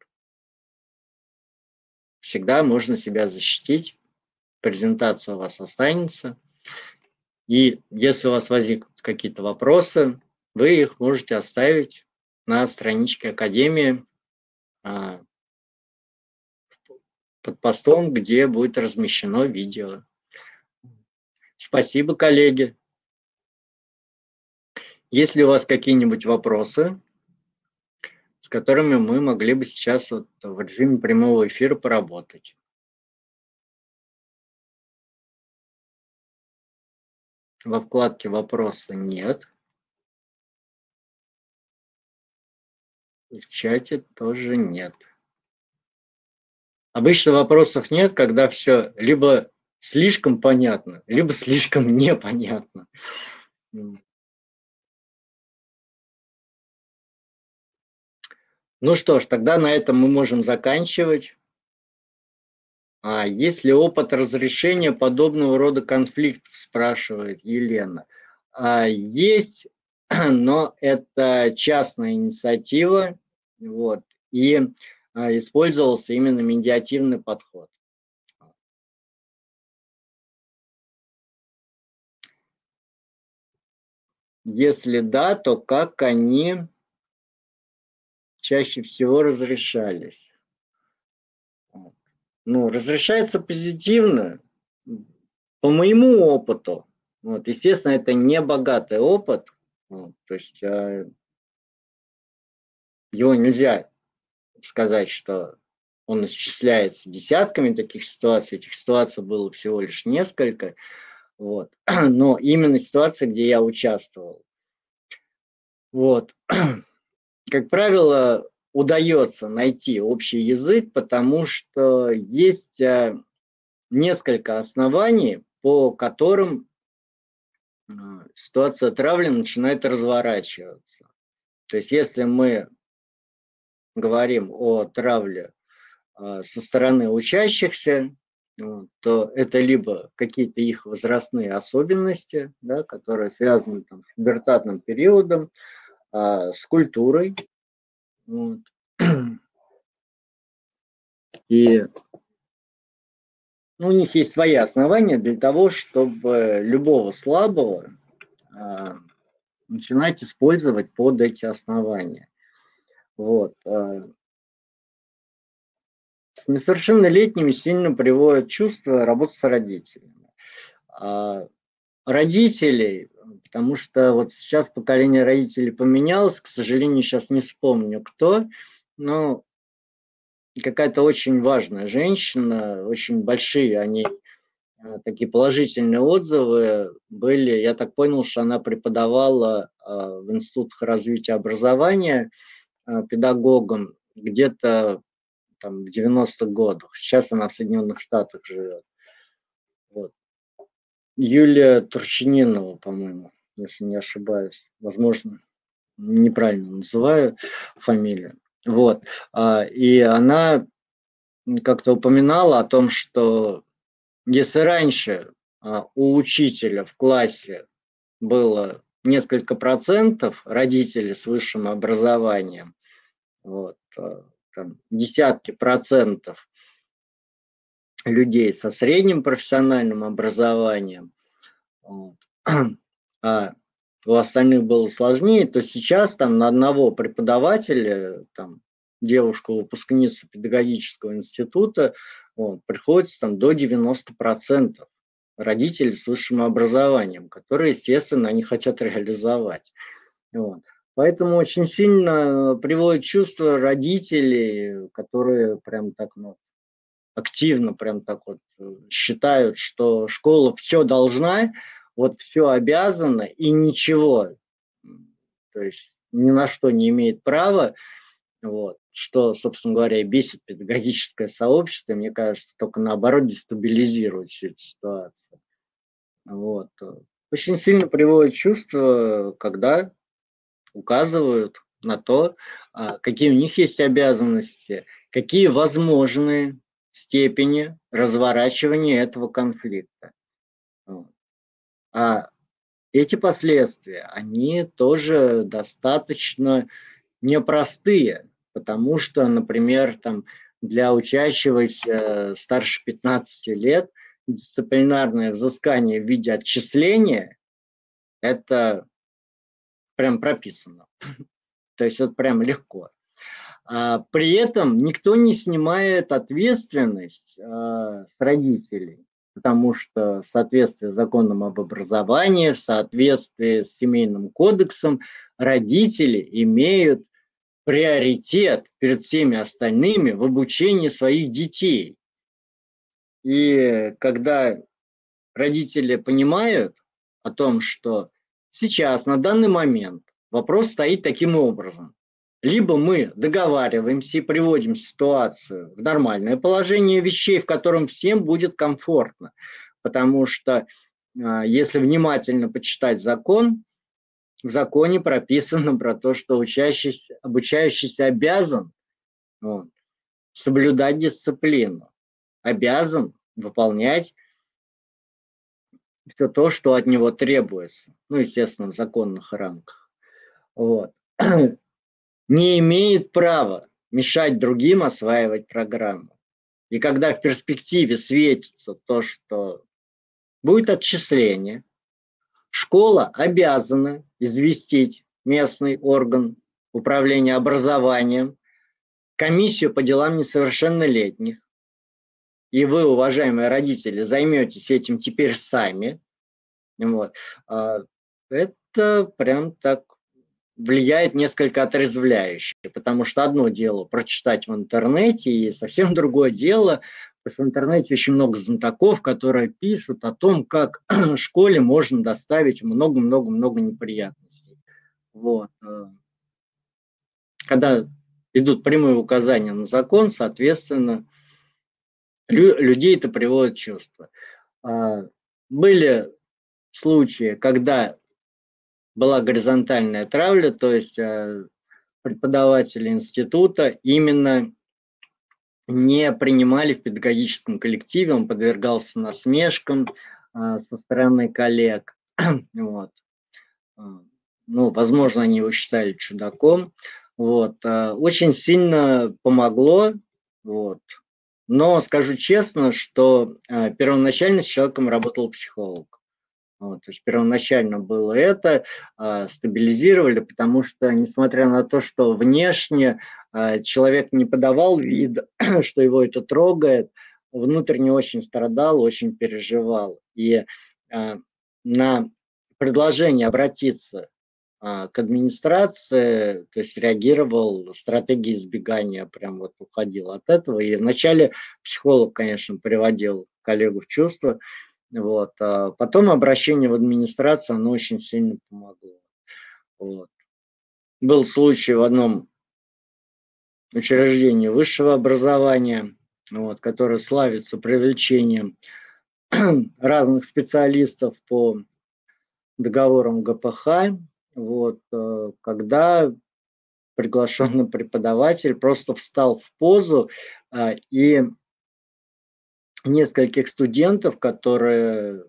всегда можно себя защитить, презентация у вас останется. И если у вас возникнут какие-то вопросы, вы их можете оставить на страничке Академии. под постом, где будет размещено видео. Спасибо, коллеги. Есть ли у вас какие-нибудь вопросы, с которыми мы могли бы сейчас вот в режиме прямого эфира поработать? Во вкладке «Вопросы» нет. И в чате тоже нет. Обычно вопросов нет, когда все либо слишком понятно, либо слишком непонятно. Ну что ж, тогда на этом мы можем заканчивать. А есть ли опыт разрешения подобного рода конфликтов, спрашивает Елена. А, есть, но это частная инициатива, вот, и а, использовался именно медиативный подход. Если да, то как они чаще всего разрешались? Ну, разрешается позитивно, по моему опыту. Вот, естественно, это не богатый опыт, вот, то есть э, его нельзя сказать, что он исчисляется десятками таких ситуаций. Этих ситуаций было всего лишь несколько. Вот. Но именно ситуации, где я участвовал. Вот. Как правило, удается найти общий язык, потому что есть несколько оснований, по которым ситуация травли начинает разворачиваться. То есть если мы говорим о травле со стороны учащихся, то это либо какие-то их возрастные особенности, да, которые связаны там, с пубертатным периодом, а, с культурой. Вот. И ну, у них есть свои основания для того, чтобы любого слабого а, начинать использовать под эти основания. Вот. С несовершеннолетними сильно приводит чувство работы с родителями. А родителей, потому что вот сейчас поколение родителей поменялось, к сожалению, сейчас не вспомню кто, но какая-то очень важная женщина, очень большие они такие положительные отзывы были. Я так понял, что она преподавала в институтах развития образования педагогом где-то там, в девяностых годах. Сейчас она в Соединенных Штатах живет. Вот. Юлия Турчининова, по-моему, если не ошибаюсь. Возможно, неправильно называю фамилию. Вот. И она как-то упоминала о том, что если раньше у учителя в классе было несколько процентов родителей с высшим образованием, вот, там, десятки процентов людей со средним профессиональным образованием, вот, а у остальных было сложнее, то сейчас там на одного преподавателя, там, девушку-выпускницу педагогического института, вот, приходится там до девяноста процентов родителей с высшим образованием, которые, естественно, они хотят реализовать. Вот. Поэтому очень сильно приводит чувство родителей, которые прям так, ну, активно прям так вот считают, что школа все должна, вот все обязана и ничего, то есть ни на что не имеет права, вот, что, собственно говоря, и бесит педагогическое сообщество, и, мне кажется, только наоборот дестабилизирует всю эту ситуацию. Вот. Очень сильно приводит чувство, когда указывают на то, какие у них есть обязанности, какие возможные степени разворачивания этого конфликта. А эти последствия, они тоже достаточно непростые, потому что, например, там, для учащегося старше пятнадцати лет дисциплинарное взыскание в виде отчисления – это прям прописано. То есть вот прям легко. А при этом никто не снимает ответственность а, с родителей, потому что в соответствии с законом об образовании, в соответствии с семейным кодексом, родители имеют приоритет перед всеми остальными в обучении своих детей. И когда родители понимают о том, что сейчас, на данный момент, вопрос стоит таким образом. Либо мы договариваемся и приводим ситуацию в нормальное положение вещей, в котором всем будет комфортно. Потому что если внимательно почитать закон, в законе прописано про то, что учащийся, обучающийся обязан вот, соблюдать дисциплину, обязан выполнять все то, что от него требуется, ну, естественно, в законных рамках. Вот. Не имеет права мешать другим осваивать программу. И когда в перспективе светится то, что будет отчисление, школа обязана известить местный орган управления образованием, комиссию по делам несовершеннолетних. И вы, уважаемые родители, займетесь этим теперь сами. Вот. Это прям так влияет несколько отрезвляюще, потому что одно дело прочитать в интернете, и совсем другое дело, потому что в интернете очень много знатоков, которые пишут о том, как школе можно доставить много-много-много неприятностей. Вот. Когда идут прямые указания на закон, соответственно, людей это приводит в чувство. Были случаи, когда была горизонтальная травля, то есть преподаватели института именно не принимали в педагогическом коллективе, он подвергался насмешкам со стороны коллег. Вот. Ну, возможно, они его считали чудаком. Вот. Очень сильно помогло. Вот. Но скажу честно, что первоначально с человеком работал психолог. Вот, то есть первоначально было это, э, стабилизировали, потому что, несмотря на то, что внешне э, человек не подавал вид, что его это трогает, внутренне очень страдал, очень переживал. И э, на предложение обратиться э, к администрации, то есть реагировал, стратегия избегания, прям вот уходил от этого. И вначале психолог, конечно, приводил коллегу в чувство. Вот. А потом обращение в администрацию, оно очень сильно помогло. Вот. Был случай в одном учреждении высшего образования, вот, которое славится привлечением разных специалистов по договорам ГПХ, вот, когда приглашенный преподаватель просто встал в позу и нескольких студентов, которые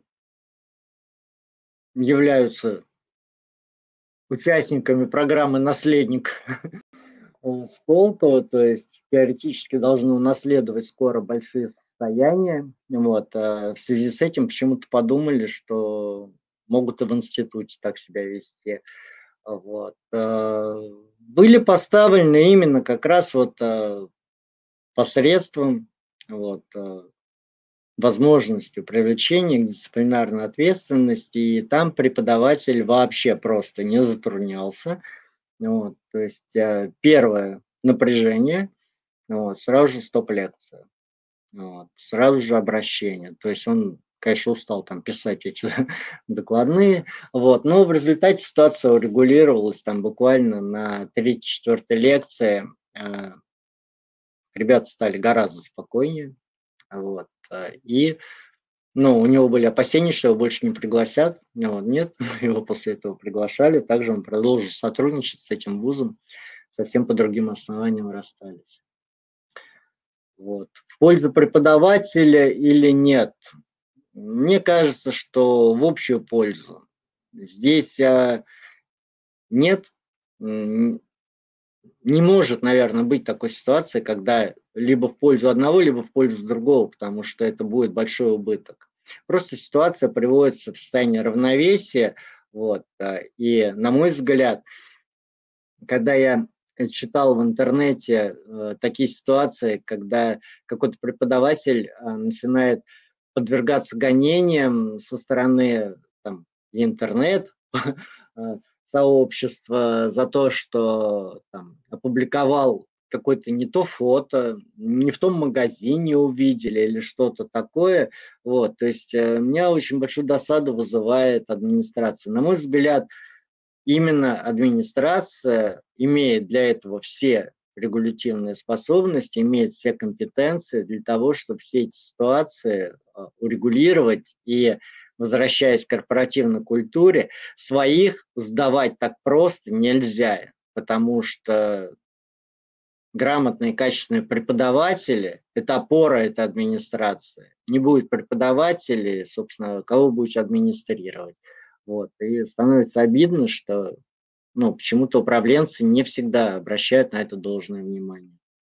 являются участниками программы «Наследник» Сколково, то есть теоретически должны унаследовать скоро большие состояния. Вот. А в связи с этим почему-то подумали, что могут и в институте так себя вести. Вот. Были поставлены именно как раз вот посредством вот, возможностью привлечения к дисциплинарной ответственности, и там преподаватель вообще просто не затруднялся. Вот, то есть первое напряжение, вот, сразу же стоп-лекция, вот, сразу же обращение. То есть он, конечно, устал там писать эти докладные, вот, но в результате ситуация урегулировалась там буквально на третьей-четвертой лекции. Ребята стали гораздо спокойнее. Вот, и ну, у него были опасения, что его больше не пригласят. Вот, нет, его после этого приглашали. Также он продолжил сотрудничать с этим вузом. Совсем по другим основаниям расстались. Вот. В пользу преподавателя или нет? Мне кажется, что в общую пользу. Здесь а, нет, не может, наверное, быть такой ситуации, когда либо в пользу одного, либо в пользу другого, потому что это будет большой убыток. Просто ситуация приводится в состояние равновесия. Вот, и, на мой взгляд, когда я читал в интернете э, такие ситуации, когда какой-то преподаватель э, начинает подвергаться гонениям со стороны там, интернет сообщества за то, что там, опубликовал какое-то не то фото, не в том магазине увидели или что-то такое. Вот, то есть э, меня очень большую досаду вызывает администрация. На мой взгляд, именно администрация имеет для этого все регулятивные способности, имеет все компетенции для того, чтобы все эти ситуации а, урегулировать и, возвращаясь к корпоративной культуре, своих сдавать так просто нельзя, потому что грамотные, качественные преподаватели – это опора этой администрации. Не будет преподавателей, собственно, кого будете администрировать. Вот. И становится обидно, что ну, почему-то управленцы не всегда обращают на это должное внимание.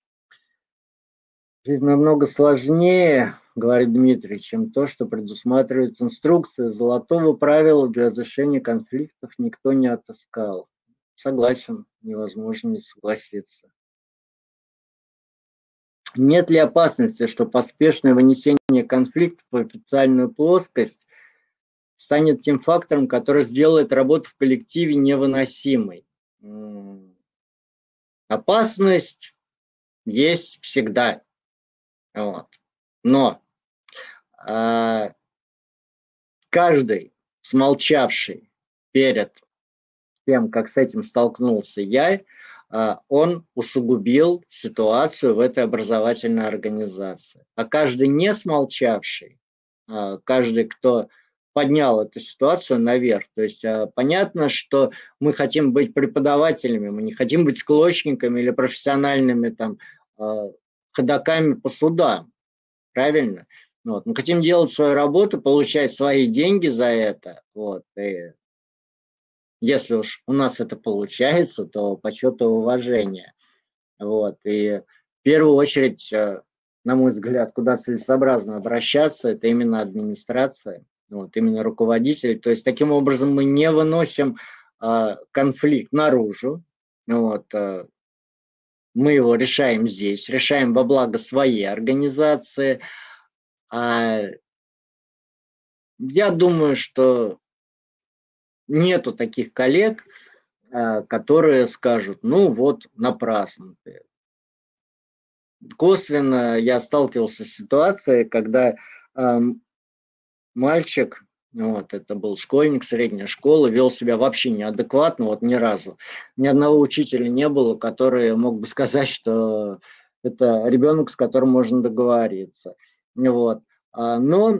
Жизнь намного сложнее, говорит Дмитрий, чем то, что предусматривает инструкция. Золотого правила для разрешения конфликтов никто не отыскал. Согласен, невозможно не согласиться. Нет ли опасности, что поспешное вынесение конфликтов в официальную плоскость станет тем фактором, который сделает работу в коллективе невыносимой? Опасность есть всегда. Вот. Но э, каждый, смолчавший перед тем, как с этим столкнулся я, э, он усугубил ситуацию в этой образовательной организации. А каждый не смолчавший, э, каждый, кто поднял эту ситуацию наверх. То есть э, понятно, что мы хотим быть преподавателями, мы не хотим быть склочниками или профессиональными там, э, ходоками по судам. Правильно? Вот. Мы хотим делать свою работу, получать свои деньги за это. Вот. И если уж у нас это получается, то почет и уважение. Вот. И в первую очередь, на мой взгляд, куда целесообразно обращаться, это именно администрация, вот, именно руководители. То есть таким образом мы не выносим а, конфликт наружу. Вот, а, мы его решаем здесь, решаем во благо своей организации. А я думаю, что нету таких коллег, которые скажут, ну вот, напрасно ты. Косвенно я сталкивался с ситуацией, когда э, мальчик, вот, это был школьник средней школы, вел себя вообще неадекватно, вот ни разу. Ни одного учителя не было, который мог бы сказать, что это ребенок, с которым можно договориться. Вот. Но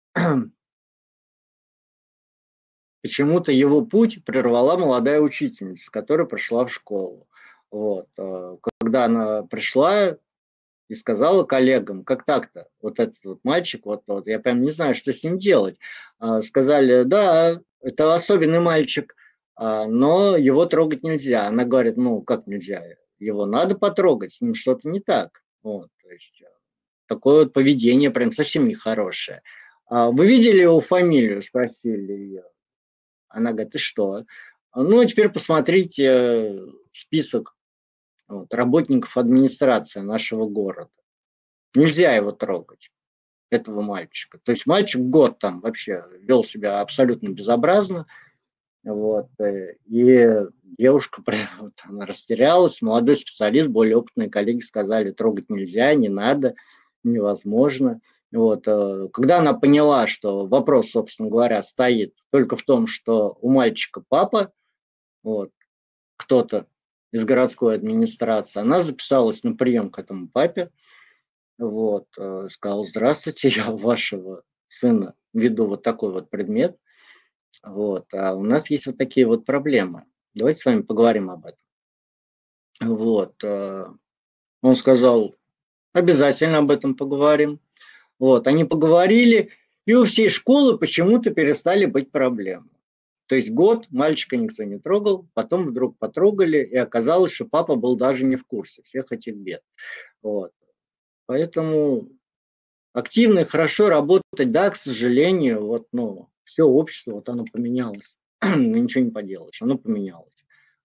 почему-то его путь прервала молодая учительница, которая пришла в школу. Вот. Когда она пришла и сказала коллегам, как так-то, вот этот вот мальчик, вот, вот я прям не знаю, что с ним делать. Сказали, да, это особенный мальчик, но его трогать нельзя. Она говорит, ну как нельзя, его надо потрогать, с ним что-то не так. Вот. То есть такое вот поведение прям совсем нехорошее. Вы видели его фамилию, спросили ее. Она говорит, и что? Ну, а теперь посмотрите список вот, работников администрации нашего города. Нельзя его трогать, этого мальчика. То есть мальчик год там вообще вел себя абсолютно безобразно. Вот, и девушка вот, она растерялась, молодой специалист, более опытные коллеги сказали, трогать нельзя, не надо, невозможно. Вот. Когда она поняла, что вопрос, собственно говоря, стоит только в том, что у мальчика папа, вот, кто-то из городской администрации, она записалась на прием к этому папе, вот, сказала, здравствуйте, я у вашего сына веду вот такой вот предмет, вот, а у нас есть вот такие вот проблемы. Давайте с вами поговорим об этом. Вот. Он сказал, обязательно об этом поговорим. Вот, они поговорили, и у всей школы почему-то перестали быть проблемы. То есть год мальчика никто не трогал, потом вдруг потрогали, и оказалось, что папа был даже не в курсе всех этих бед. Вот. Поэтому активно и хорошо работать, да, к сожалению, вот, ну, все общество, вот оно поменялось. Ничего не поделаешь, оно поменялось.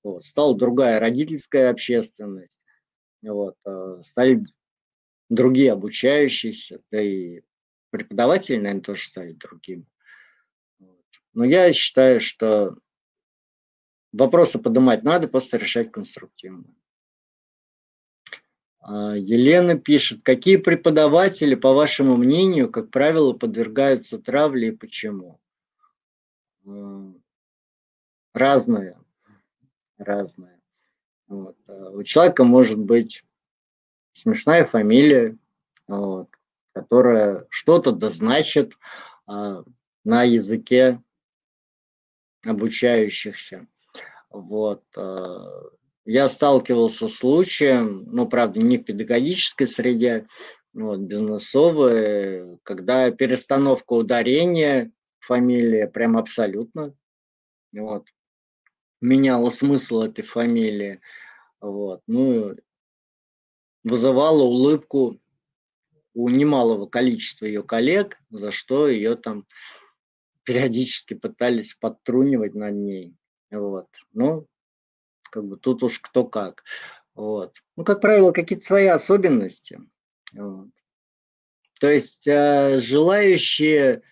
Вот. Стала другая родительская общественность, вот. Стали другие обучающиеся, да и преподаватели, наверное, тоже стали другими. Но я считаю, что вопросы поднимать надо, просто решать конструктивно. Елена пишет, какие преподаватели, по вашему мнению, как правило, подвергаются травле и почему? Разные. Разные. Вот. У человека может быть смешная фамилия, вот, которая что-то дозначит а, на языке обучающихся. Вот. А, я сталкивался с случаем, ну, правда, не в педагогической среде, вот, бизнесовой, когда перестановка ударения фамилии прям абсолютно вот, меняла смысл этой фамилии. Вот. Ну, вызывала улыбку у немалого количества ее коллег, за что ее там периодически пытались подтрунивать над ней. Вот. Ну, как бы тут уж кто как. Вот. Ну, как правило, какие-то свои особенности. Вот. То есть э, желающие,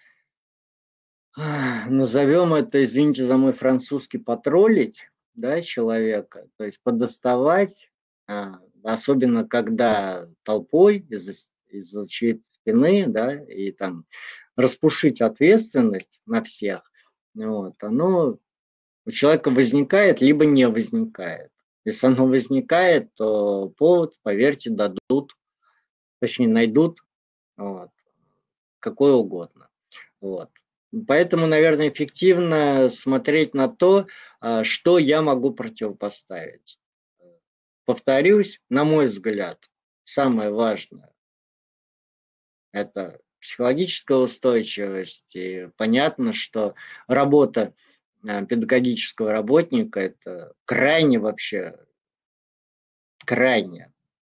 э, назовем это, извините за мой французский, потроллить, да, человека, то есть подоставать, э, особенно когда толпой из-за из-за чьей-то спины, да, и там распушить ответственность на всех, вот, оно у человека возникает, либо не возникает. Если оно возникает, то повод, поверьте, дадут, точнее найдут, вот, какой угодно. Вот. Поэтому, наверное, эффективно смотреть на то, что я могу противопоставить. Повторюсь, на мой взгляд, самое важное – это психологическая устойчивость. И понятно, что работа педагогического работника – это крайне вообще, крайне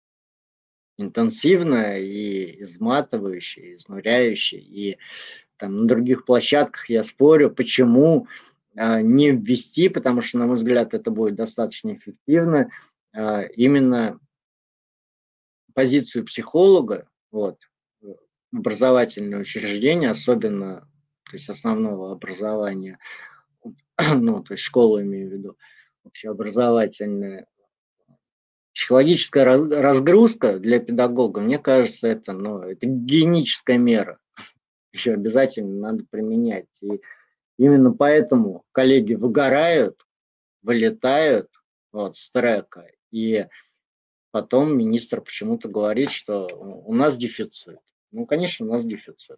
интенсивная и изматывающая, и изнуряющая. И там на других площадках я спорю, почему а, не ввести, потому что, на мой взгляд, это будет достаточно эффективно, а, именно позицию психолога, вот, в образовательное учреждение, особенно, то есть основного образования, ну, то есть школу имею в виду, общеобразовательное. Психологическая разгрузка для педагога, мне кажется, это, ну, это гигиеническая мера. Еще обязательно надо применять. И именно поэтому коллеги выгорают, вылетают вот, с трека. И потом министр почему-то говорит, что у нас дефицит. Ну, конечно, у нас дефицит.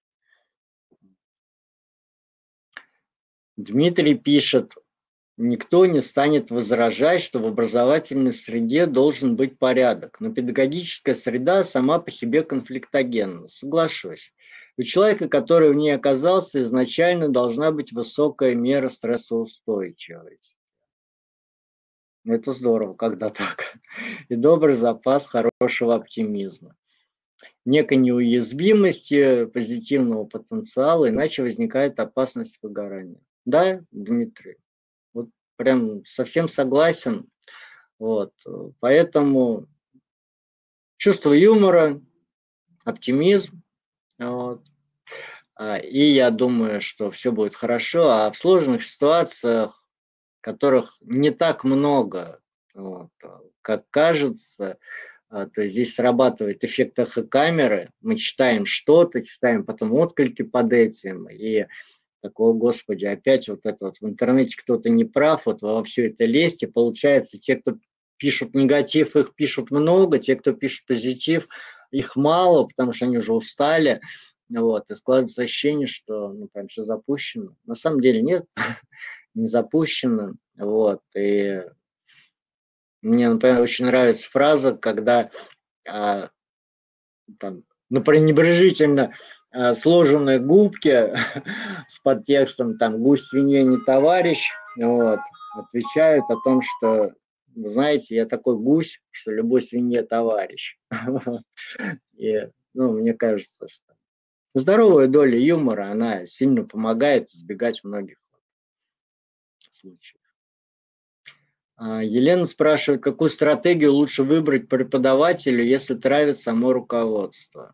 Дмитрий пишет, никто не станет возражать, что в образовательной среде должен быть порядок, но педагогическая среда сама по себе конфликтогенна. Соглашусь. У человека, который в ней оказался, изначально должна быть высокая мера стрессоустойчивости. Это здорово, когда так. И добрый запас хорошего оптимизма. Некой неуязвимости, позитивного потенциала, иначе возникает опасность выгорания. Да, Дмитрий? Вот прям совсем согласен. Вот. Поэтому чувство юмора, оптимизм. Вот. И я думаю, что все будет хорошо. А в сложных ситуациях, которых не так много, вот, как кажется, то есть здесь срабатывает эффект эхокамеры. Мы читаем что-то, читаем потом отклики под этим, и такого, господи, опять вот это вот в интернете кто-то не прав, вот во все это лезть, и получается, те, кто пишут негатив, их пишут много, те, кто пишут позитив, их мало, потому что они уже устали, вот, и складывается ощущение, что, ну, там все запущено. На самом деле нет, не запущено, вот, и мне, например, очень нравится фраза, когда а, там, ну, пренебрежительно а, сложенные губки с подтекстом там «гусь свинье не товарищ», вот, отвечают о том, что, вы знаете, я такой гусь, что любой свинье товарищ. И, ну, мне кажется, что здоровая доля юмора, она сильно помогает избегать многих случаев. А, Елена спрашивает, какую стратегию лучше выбрать преподавателю, если травит само руководство?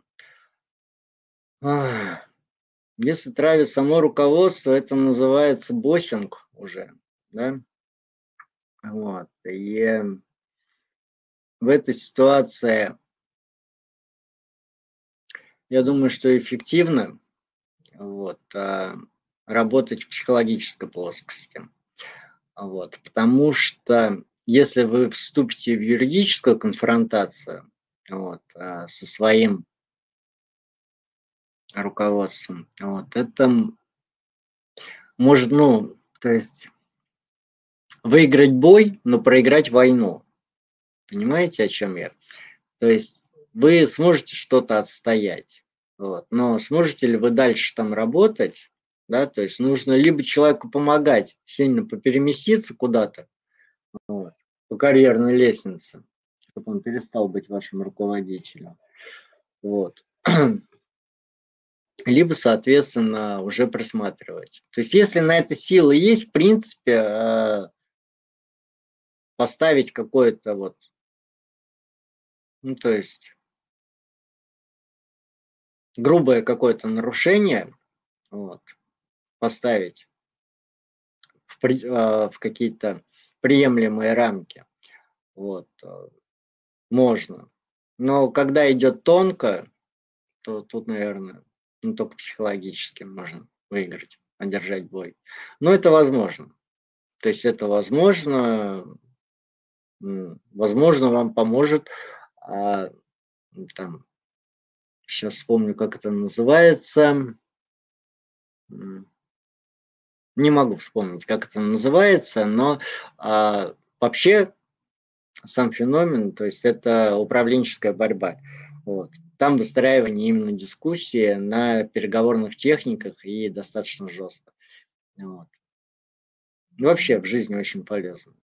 Ах, Если травит само руководство, это называется боссинг уже, да? Вот. И в этой ситуации, я думаю, что эффективно вот, а, работать в психологической плоскости. Вот, потому что если вы вступите в юридическую конфронтацию вот, а, со своим руководством, вот, это может, ну, то есть выиграть бой, но проиграть войну. Понимаете, о чем я? То есть вы сможете что-то отстоять, вот, но сможете ли вы дальше там работать? Да, то есть нужно либо человеку помогать сильно попереместиться куда-то вот, по карьерной лестнице, чтобы он перестал быть вашим руководителем. Вот. Либо, соответственно, уже присматривать. То есть если на это силы есть, в принципе, поставить какое-то вот, ну, то есть грубое какое-то нарушение, вот, поставить в, при, в какие-то приемлемые рамки, вот, можно. Но когда идет тонко, то тут, наверное, ну, только психологически можно выиграть, одержать бой. Но это возможно. То есть это возможно, возможно, вам поможет, а, там, сейчас вспомню, как это называется, не могу вспомнить, как это называется, но а, вообще сам феномен, то есть это управленческая борьба. Вот. Там выстраивание именно дискуссии на переговорных техниках и достаточно жестко. Вот. И вообще в жизни очень полезно.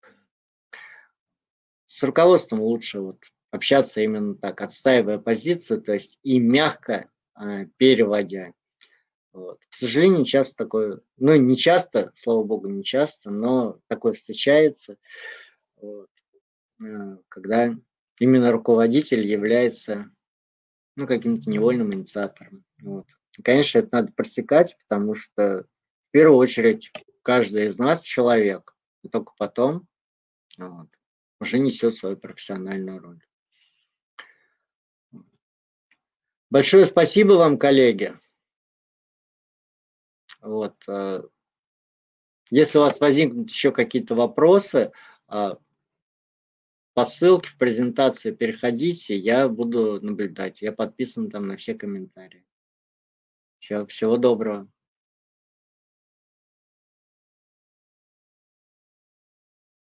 С руководством лучше вот общаться именно так, отстаивая позицию, то есть и мягко э, переводя. Вот. К сожалению, часто такое, ну не часто, слава богу, не часто, но такое встречается, вот, э, когда именно руководитель является ну, каким-то невольным инициатором. Вот. И, конечно, это надо пресекать, потому что в первую очередь каждый из нас человек, и только потом вот, уже несет свою профессиональную роль. Большое спасибо вам, коллеги. Вот. Если у вас возникнут еще какие-то вопросы, по ссылке в презентации переходите, я буду наблюдать. Я подписан там на все комментарии. Все, всего доброго.